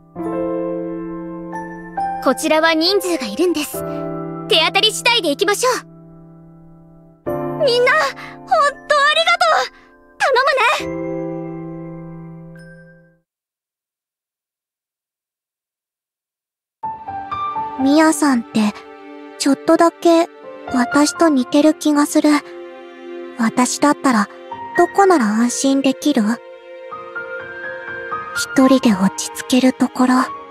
こちらは人数がいるんです。手当たり次第で行きましょう。 みんな、ほんとありがとう。頼むね。 ミヤさんって、ちょっとだけ私と似てる気がする。私だったら、どこなら安心できる？一人で落ち着けるところ。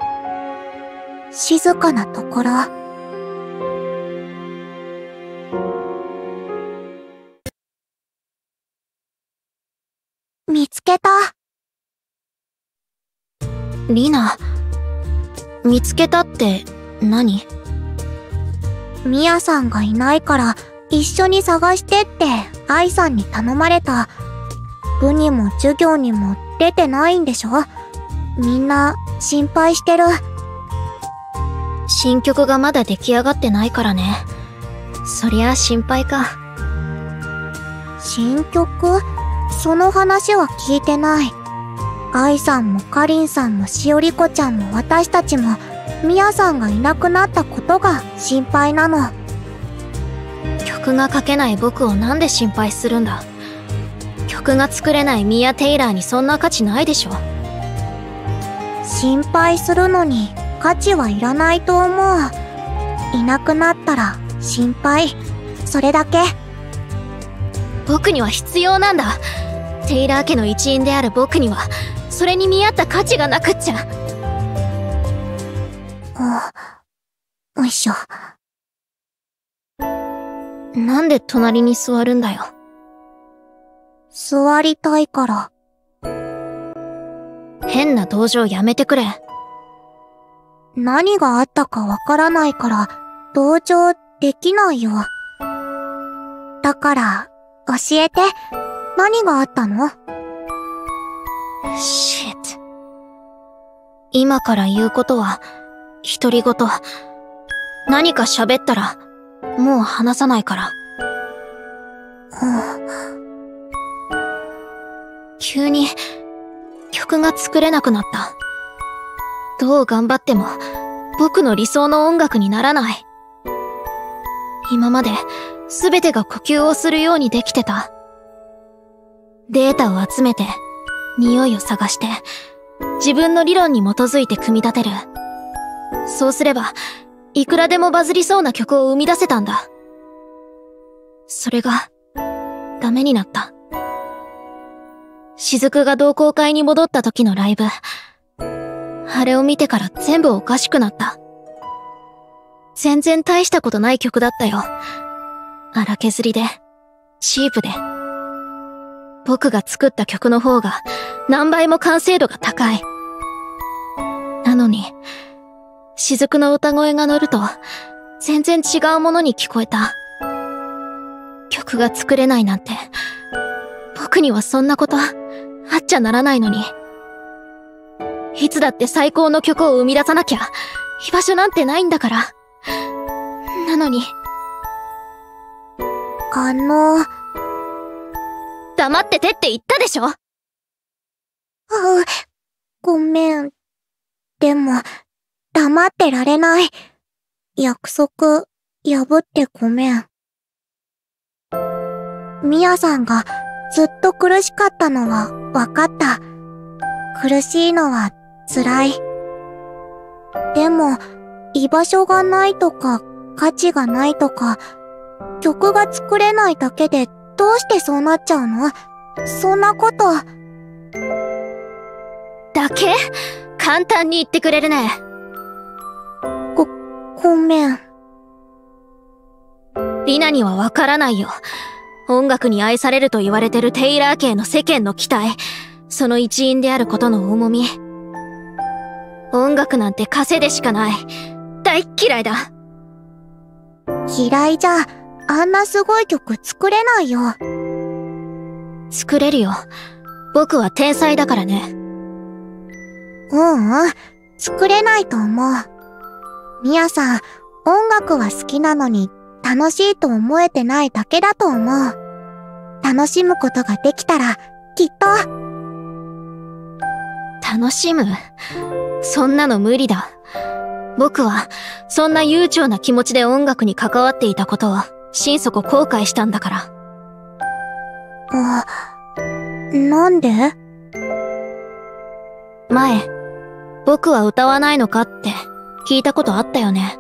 静かなところ。見つけた。 リナ、見つけたって何？ ミヤさんがいないから一緒に探してって愛さんに頼まれた。部にも授業にも出てないんでしょ？みんな心配してる。 新曲がまだ出来上がってないからね。そりゃ心配か。 新曲？その話は聞いてない。愛さんもかりんさんもしおりこちゃんも私たちもミヤさんがいなくなったことが心配なの。 曲が書けない僕をなんで心配するんだ。曲が作れないミヤ・テイラーにそんな価値ないでしょ。 心配するのに価値はいらないと思う。いなくなったら心配。それだけ。 僕には必要なんだ。テイラー家の一員である僕にはそれに見合った価値がなくっちゃ。 よいしょ。 なんで隣に座るんだよ。 座りたいから。 変な同情やめてくれ。 何があったかわからないから同情できないよ。だから教えて。何があったの？ シット。今から言うことは独り言。何か喋ったらもう話さないから。急に曲が作れなくなった。どう頑張っても僕の理想の音楽にならない。今まで全てが呼吸をするようにできてた。データを集めて匂いを探して自分の理論に基づいて組み立てる。そうすればいくらでもバズりそうな曲を生み出せたんだ。それがダメになった。雫が同好会に戻った時のライブ、あれを見てから全部おかしくなった。全然大したことない曲だったよ。荒削りでチープで。僕が作った曲の方が何倍も完成度が高い。なのに雫の歌声が乗ると全然違うものに聞こえた。曲が作れないなんて僕にはそんなことあっちゃならないのに。いつだって最高の曲を生み出さなきゃ居場所なんてないんだから。なのに黙っててって言ったでしょ。 ごめん。でも黙ってられない。約束破ってごめん。ミヤさんがずっと苦しかったのはわかった。苦しいのは辛い。でも居場所がないとか価値がないとか曲が作れないだけでどうしてそうなっちゃうの？そんなこと。 だけ？簡単に言ってくれるね。 ごめん。 リナにはわからないよ。音楽に愛されると言われてるテイラー系の世間の期待、その一員であることの重み。音楽なんて稼いでしかない。大っ嫌いだ。 嫌いじゃあんなすごい曲作れないよ。 作れるよ。僕は天才だからね。 作れないと思う。ミヤさん、音楽は好きなのに楽しいと思えてないだけだと思う。楽しむことができたらきっと。 楽しむ？そんなの無理だ。僕はそんな悠長な気持ちで音楽に関わっていたことを心底後悔したんだから。 なんで？ 前、僕は歌わないのかって聞いたことあったよね。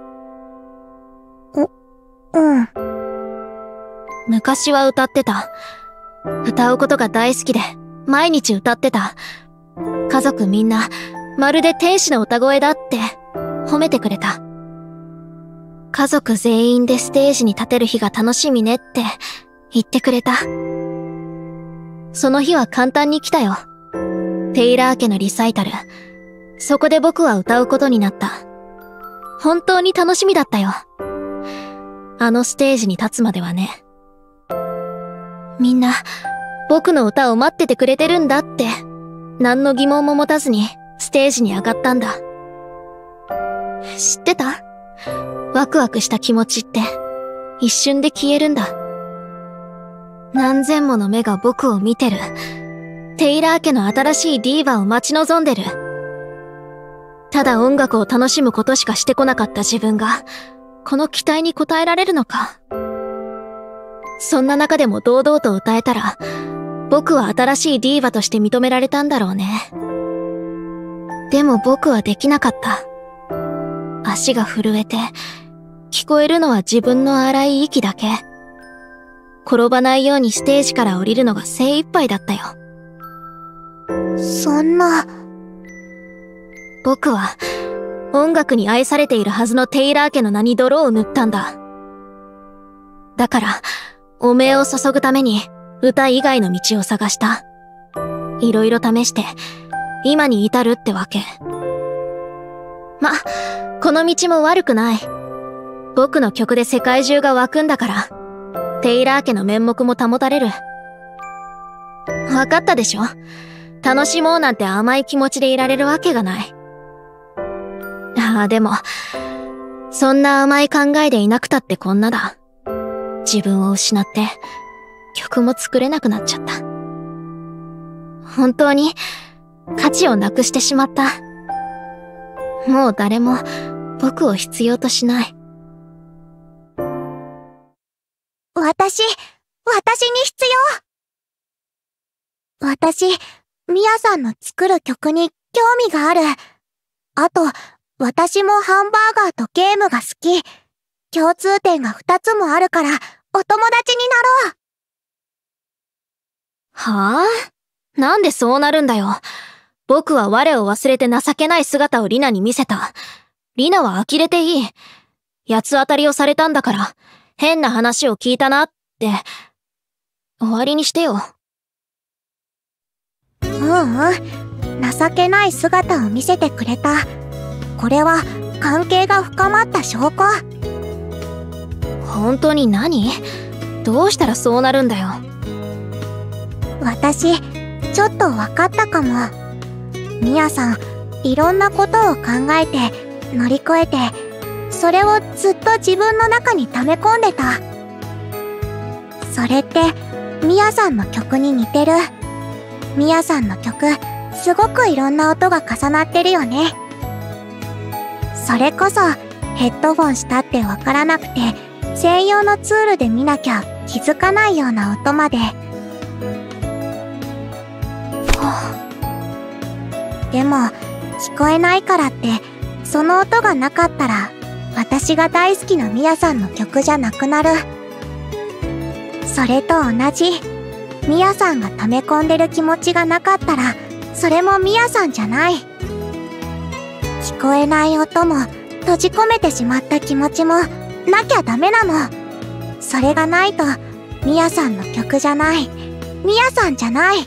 昔は歌ってた。歌うことが大好きで毎日歌ってた。家族みんなまるで天使の歌声だって褒めてくれた。家族全員でステージに立てる日が楽しみねって言ってくれた。その日は簡単に来たよ。テイラー家のリサイタル。 そこで僕は歌うことになった。本当に楽しみだったよ。あのステージに立つまではね。みんな、僕の歌を待っててくれてるんだって、何の疑問も持たずにステージに上がったんだ。知ってた？ワクワクした気持ちって一瞬で消えるんだ。何千もの目が僕を見てる。テイラー家の新しいディーバを待ち望んでる。ただ音楽を楽しむことしかしてこなかった自分が、この期待に応えられるのか。そんな中でも堂々と歌えたら、僕は新しいディーバとして認められたんだろうね。でも僕はできなかった。足が震えて、聞こえるのは自分の荒い息だけ。転ばないようにステージから降りるのが精一杯だったよ。 そんな。 僕は、音楽に愛されているはずのテイラー家の名に泥を塗ったんだ。だから、汚名を注ぐために、歌以外の道を探した。いろいろ試して、今に至るってわけ。ま、この道も悪くない。僕の曲で世界中が湧くんだから、テイラー家の面目も保たれる。わかったでしょ？楽しもうなんて甘い気持ちでいられるわけがない。でも、そんな甘い考えでいなくたってこんなだ。自分を失って、曲も作れなくなっちゃった。本当に、価値をなくしてしまった。もう誰も、僕を必要としない。 私に必要。私、ミヤさんの作る曲に興味がある。あと、私もハンバーガーとゲームが好き。共通点が2つもあるから、お友達になろう。 はぁ？なんでそうなるんだよ。僕は我を忘れて情けない姿をリナに見せた。リナは呆れていい。八つ当たりをされたんだから、変な話を聞いたなって、終わりにしてよ。 情けない姿を見せてくれた。これは関係が深まった証拠。 本当に何？どうしたらそうなるんだよ。 私、ちょっとわかったかも。ミヤさん、いろんなことを考えて、乗り越えて、それをずっと自分の中に溜め込んでた。それって、ミヤさんの曲に似てる。ミヤさんの曲、すごくいろんな音が重なってるよね。それこそ、ヘッドフォンしたってわからなくて、専用のツールで見なきゃ気づかないような音まで。でも、聞こえないからって、その音がなかったら、私が大好きなミヤさんの曲じゃなくなる。それと同じ、ミヤさんが溜め込んでる気持ちがなかったら、それもミヤさんじゃない。聞こえない音も、閉じ込めてしまった気持ちも、なきゃダメなの。それがないと、ミヤさんの曲じゃない。ミヤさんじゃない。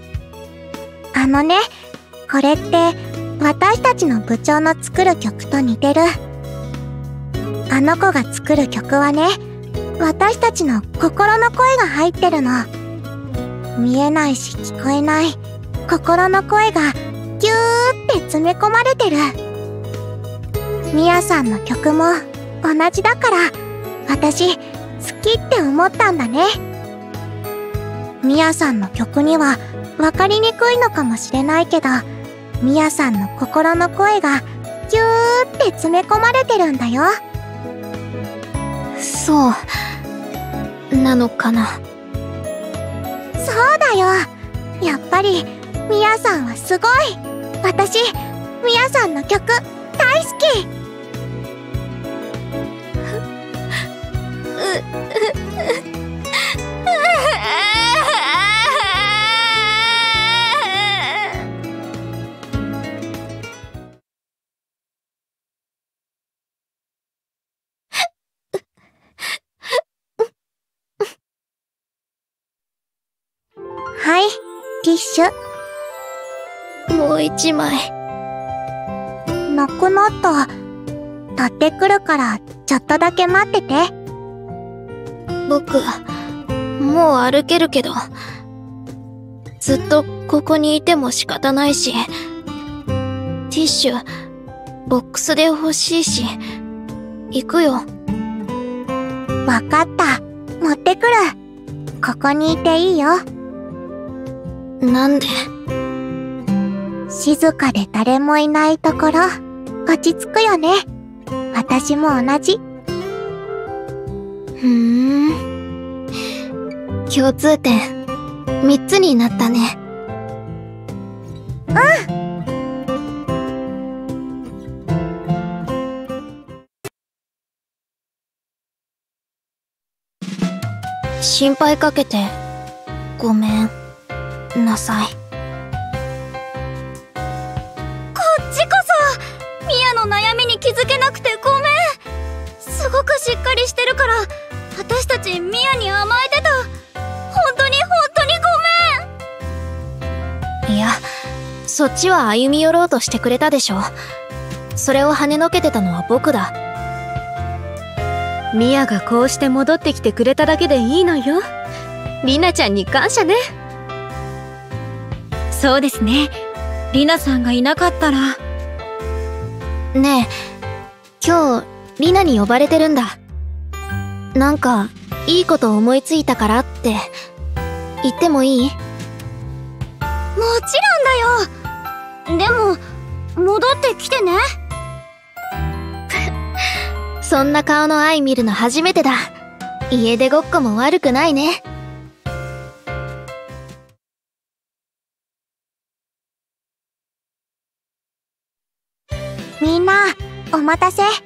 これって、私たちの部長の作る曲と似てる。あの子が作る曲はね、私たちの心の声が入ってるの。見えないし聞こえない、心の声がぎゅーって詰め込まれてる。ミヤさんの曲も同じだから、私、好きって思ったんだね。ミヤさんの曲には分かりにくいのかもしれないけど、ミヤさんの心の声がぎゅーって詰め込まれてるんだよ。 そうなのかな。 そうだよ。やっぱりミヤさんはすごい。私、ミヤさんの曲大好き。はい、ティッシュ。 もう一枚。 なくなった。取ってくるから、ちょっとだけ待ってて。 僕、もう歩けるけど、ずっとここにいても仕方ないし、ティッシュ、ボックスで欲しいし、行くよ。 わかった。持ってくる。ここにいていいよ。 なんで？ 静かで誰もいないところ、落ち着くよね。私も同じ。 共通点、3つになったね。心配かけて、ごめんなさい。 こっちこそ、ミアの悩みに気づけなくてごめん。すごくしっかりしてるから、私たちミアに甘えてた。本当にごめん。 いや、そっちは歩み寄ろうとしてくれたでしょ。それを跳ねのけてたのは僕だ。 ミアがこうして戻ってきてくれただけでいいのよ。リナちゃんに感謝ね。 そうですね。リナさんがいなかったら。 ねえ、今日リナに呼ばれてるんだ。なんかいいこと思いついたからって言ってもいい？ もちろんだよ。でも戻ってきてね。 そんな顔の愛見るの初めてだ。家出ごっこも悪くないね。 みんな、お待たせ。 ミア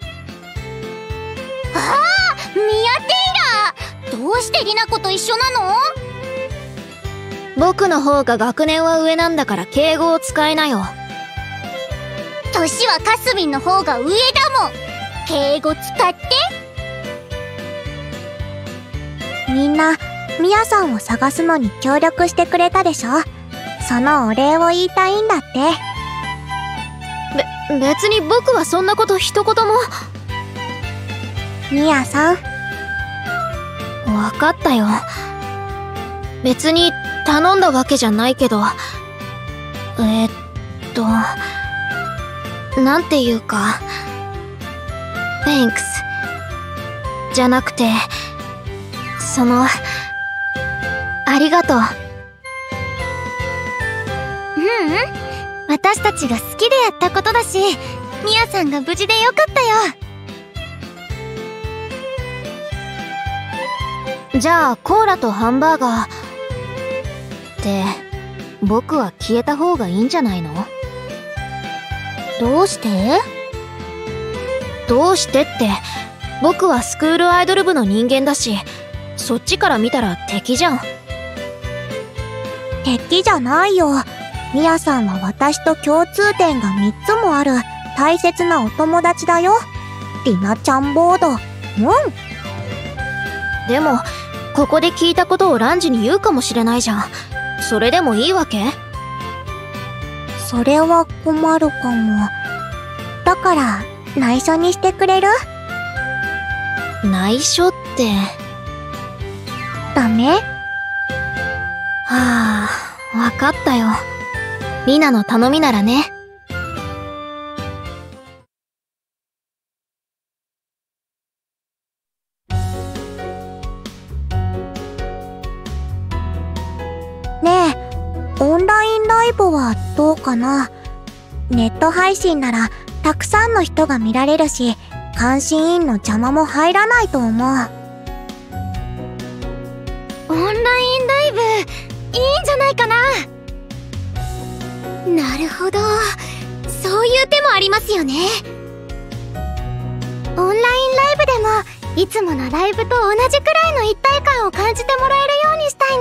テイラ！どうしてリナ子と一緒なの？ 僕の方が学年は上なんだから敬語を使えなよ。 年はかすみんの方が上だもん。敬語使って。 みんな、ミヤさんを探すのに協力してくれたでしょ。そのお礼を言いたいんだって。 別に僕はそんなこと一言も。 ミヤさん。 わかったよ。別に頼んだわけじゃないけど、なんていうか、Thanks じゃなくて、ありがとう。 私たちが好きでやったことだし、ミヤさんが無事でよかったよ。じゃあコーラとハンバーガーって僕は消えた方がいいんじゃないの？どうして？どうしてって僕はスクールアイドル部の人間だし、そっちから見たら敵じゃん。 敵じゃないよ。ミヤさんは私と共通点が3つもある大切なお友達だよ。リナちゃんボード。 でもここで聞いたことをランジに言うかもしれないじゃん。それでもいいわけ？ それは困るかも。だから内緒にしてくれる？ 内緒ってダメ？ はあ、わかったよ。リナの頼みならね。 ねえ、オンラインライブはどうかな？ネット配信ならたくさんの人が見られるし、監視員の邪魔も入らないと思う。 オンラインライブ、いいんじゃないかな。なるほど、そういう手もありますよね。オンラインライブでもいつものライブと同じくらいの一体感を感じてもらえるようにしたい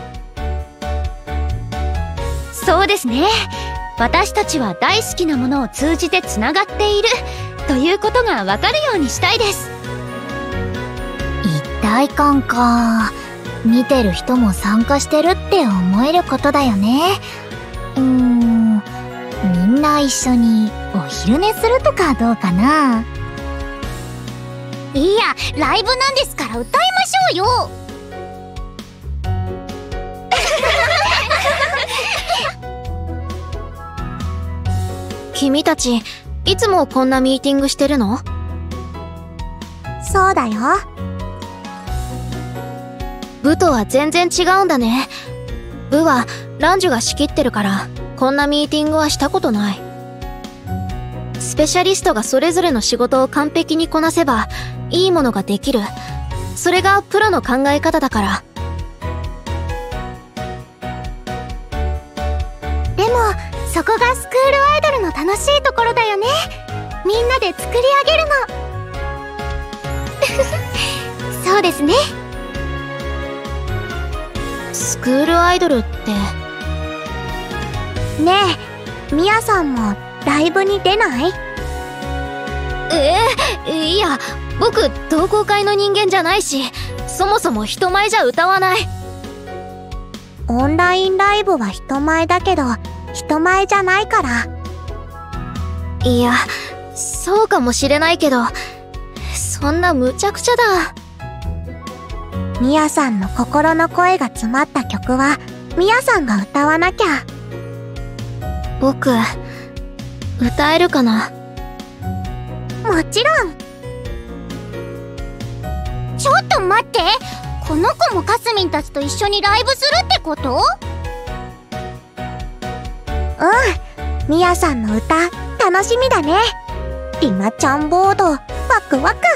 な。そうですね。私たちは大好きなものを通じてつながっているということがわかるようにしたいです。 一体感か。見てる人も参加してるって思えることだよね。みんな一緒にお昼寝するとかどうかな。いや、ライブなんですから歌いましょうよ。 君たち、いつもこんなミーティングしてるの？ そうだよ。 部とは全然違うんだね。部はランジュが仕切ってるから、こんなミーティングはしたことない。スペシャリストがそれぞれの仕事を完璧にこなせば、いいものができる。それがプロの考え方だから。 でも、そこがスクールアイドルの楽しいところだよね。みんなで作り上げるの。そうですね。 スクールアイドルって。 ねえ、ミヤさんもライブに出ない？ いや、僕同好会の人間じゃないし、そもそも人前じゃ歌わない。 オンラインライブは人前だけど、人前じゃないから。 いや、そうかもしれないけど、そんな無茶苦茶だ。 ミヤさんの心の声が詰まった曲は、ミヤさんが歌わなきゃ。 僕、歌えるかな？ もちろん。 ちょっと待って、この子もかすみんたちと一緒にライブするってこと？ うん、ミヤさんの歌楽しみだね。リナちゃんボードワクワク。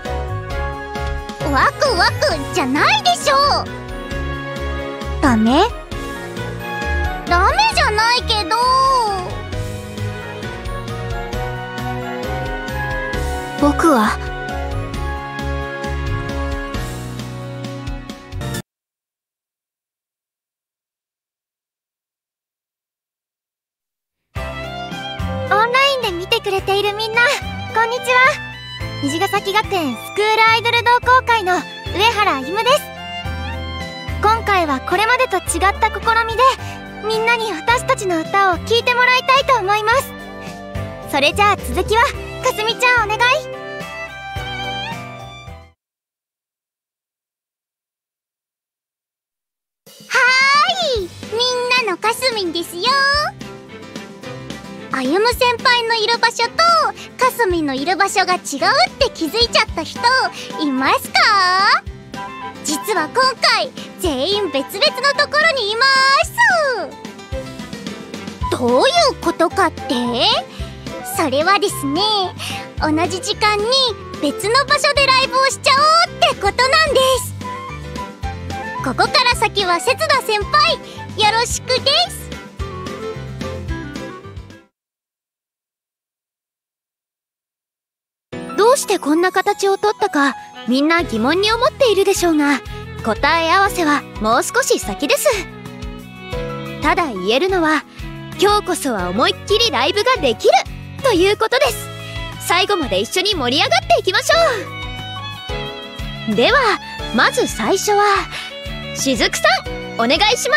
ワクワクじゃないでしょ。 ダメ？ ダメじゃないけど。 僕はオンラインで見てくれているみんな、こんにちは。虹ヶ崎学園スクールアイドル同好会の上原歩夢です。今回はこれまでと違った試みで、みんなに私たちの歌を聴いてもらいたいと思います。それじゃあ続きはかすみちゃんお願い。みんなのかすみんですよ。歩夢先輩のいる場所とかすみんのいる場所が違うって気づいちゃった人いますか？実は今回全員別々のところにいます。どういうことかって？それはですね、同じ時間に別の場所でライブをしちゃおうってことなんです。ここから先は節田先輩よろしくです。 どうしてこんな形をとったか、みんな疑問に思っているでしょうが、答え合わせはもう少し先です。ただ言えるのは、今日こそは思いっきりライブができるということです。最後まで一緒に盛り上がっていきましょう。ではまず最初はしずくさん、お願いします。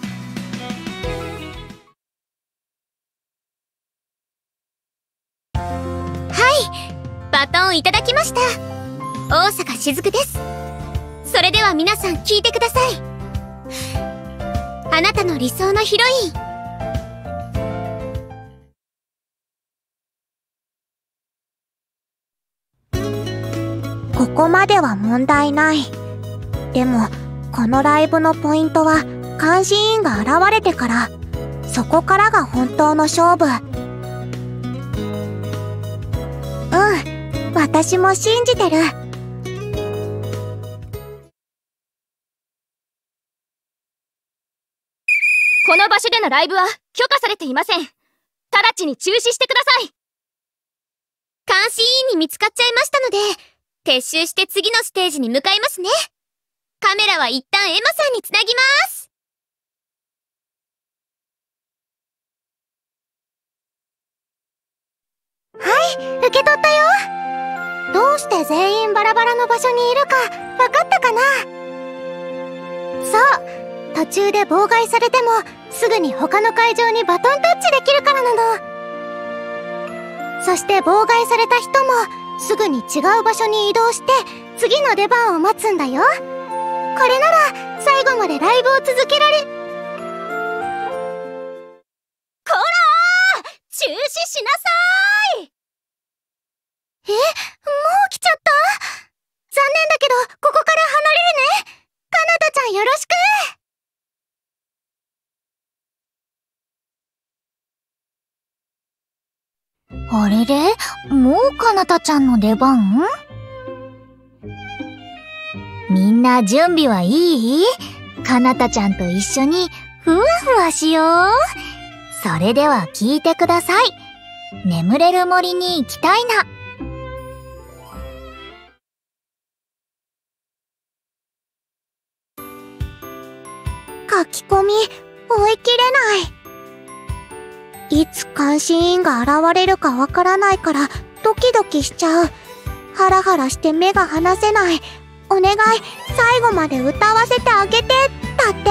バトンいただきました。大阪しずくです。それでは皆さん聞いてください。あなたの理想のヒロイン。 ここまでは問題ない。でも、このライブのポイントは監視員が現れてから、そこからが本当の勝負。私も信じてる。 この場所でのライブは許可されていません。直ちに中止してください。 監視員に見つかっちゃいましたので、撤収して次のステージに向かいますね。カメラは一旦エマさんにつなぎます。はい、受け取ったよ。どうして全員バラバラの場所にいるか分かったかな？そう、途中で妨害されてもすぐに他の会場にバトンタッチできるからなの。 そして妨害された人もすぐに違う場所に移動して次の出番を待つんだよ。これなら最後までライブを続けられ。 こらー！中止しなさーい！ もう来ちゃった？残念だけどここから離れるね。かなたちゃんよろしく。 あれれ？もうかなたちゃんの出番？みんな準備はいい？かなたちゃんと一緒にふわふわしよう。それでは聞いてください。眠れる森に行きたいな。 書き込み追い切れない。いつ監視員が現れるかわからないからドキドキしちゃう。ハラハラして目が離せない。お願い、最後まで歌わせてあげて、だって。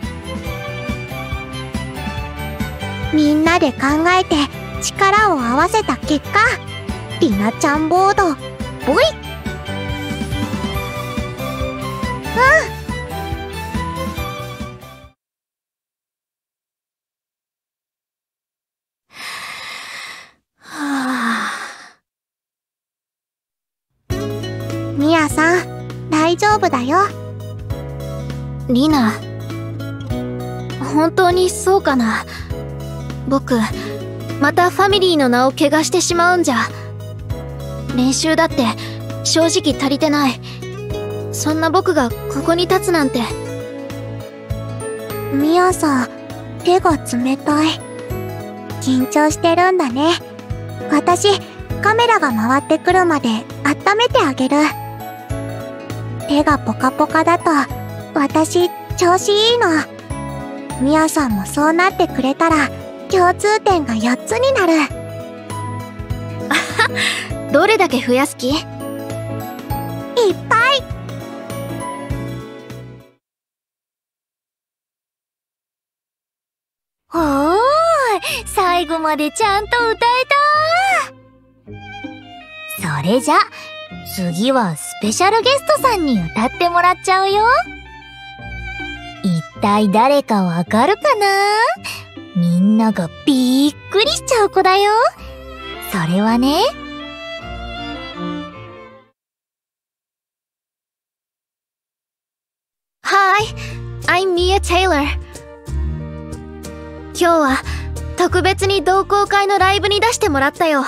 みんなで考えて力を合わせた結果、りなちゃんボード、ボイ。みやさん、大丈夫だよ。 リナ、本当にそうかな。僕、またファミリーの名を汚してしまうんじゃ。練習だって正直足りてない。そんな僕がここに立つなんて。 みやさん、手が冷たい。緊張してるんだね。私、カメラが回ってくるまで温めてあげる。手がポカポカだと、私、調子いいの。みやさんもそうなってくれたら、共通点が4つになる。 どれだけ増やす気？いっぱい。 おーい、最後までちゃんと歌えた。それじゃ、次はスペシャルゲストさんに歌ってもらっちゃうよ。一体誰かわかるかな？みんながびっくりしちゃう子だよ。それはね。 Hi, I'm Mia Taylor. 今日は特別に同好会のライブに出してもらったよ。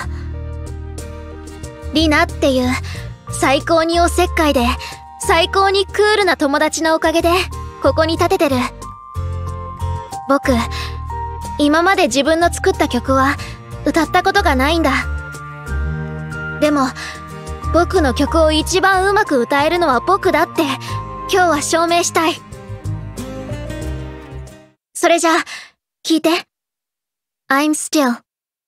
リナっていう最高におせっかいで最高にクールな友達のおかげでここに立ててる。僕、今まで自分の作った曲は歌ったことがないんだ。でも僕の曲を一番うまく歌えるのは僕だって今日は証明したい。それじゃあ聞いて。I'm still。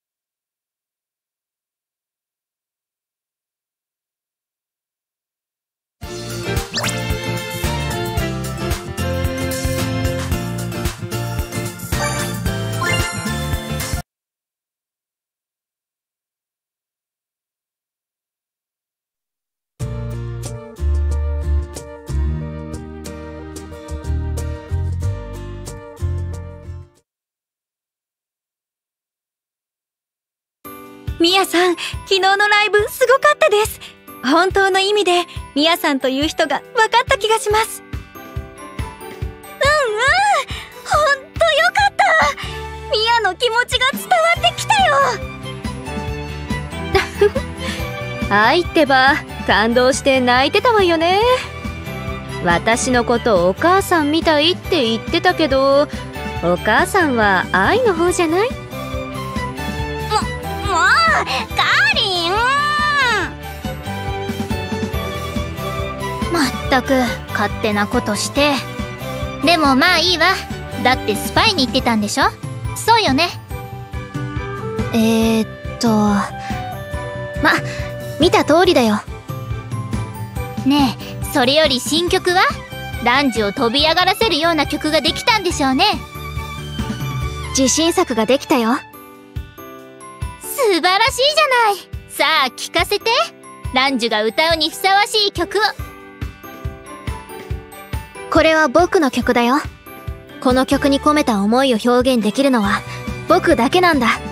みやさん、昨日のライブすごかったです。本当の意味でみやさんという人が分かった気がします。 ほんとよかった。みやの気持ちが伝わってきたよ。 はいってば、感動して泣いてたわよね。私のことお母さんみたいって言ってたけど、お母さんは愛の方じゃない？ もう、カーリン！ まったく勝手なことして。でもまあいいわ。だってスパイに行ってたんでしょ？そうよね。 ま、見た通りだよ。 ねえ、それより新曲は？ランジを飛び上がらせるような曲ができたんでしょうね。 自信作ができたよ。 す素晴らしいじゃない。さあ聞かせて。ランジュが歌うにふさわしい曲を。 これは僕の曲だよ。この曲に込めた思いを表現できるのは僕だけなんだ。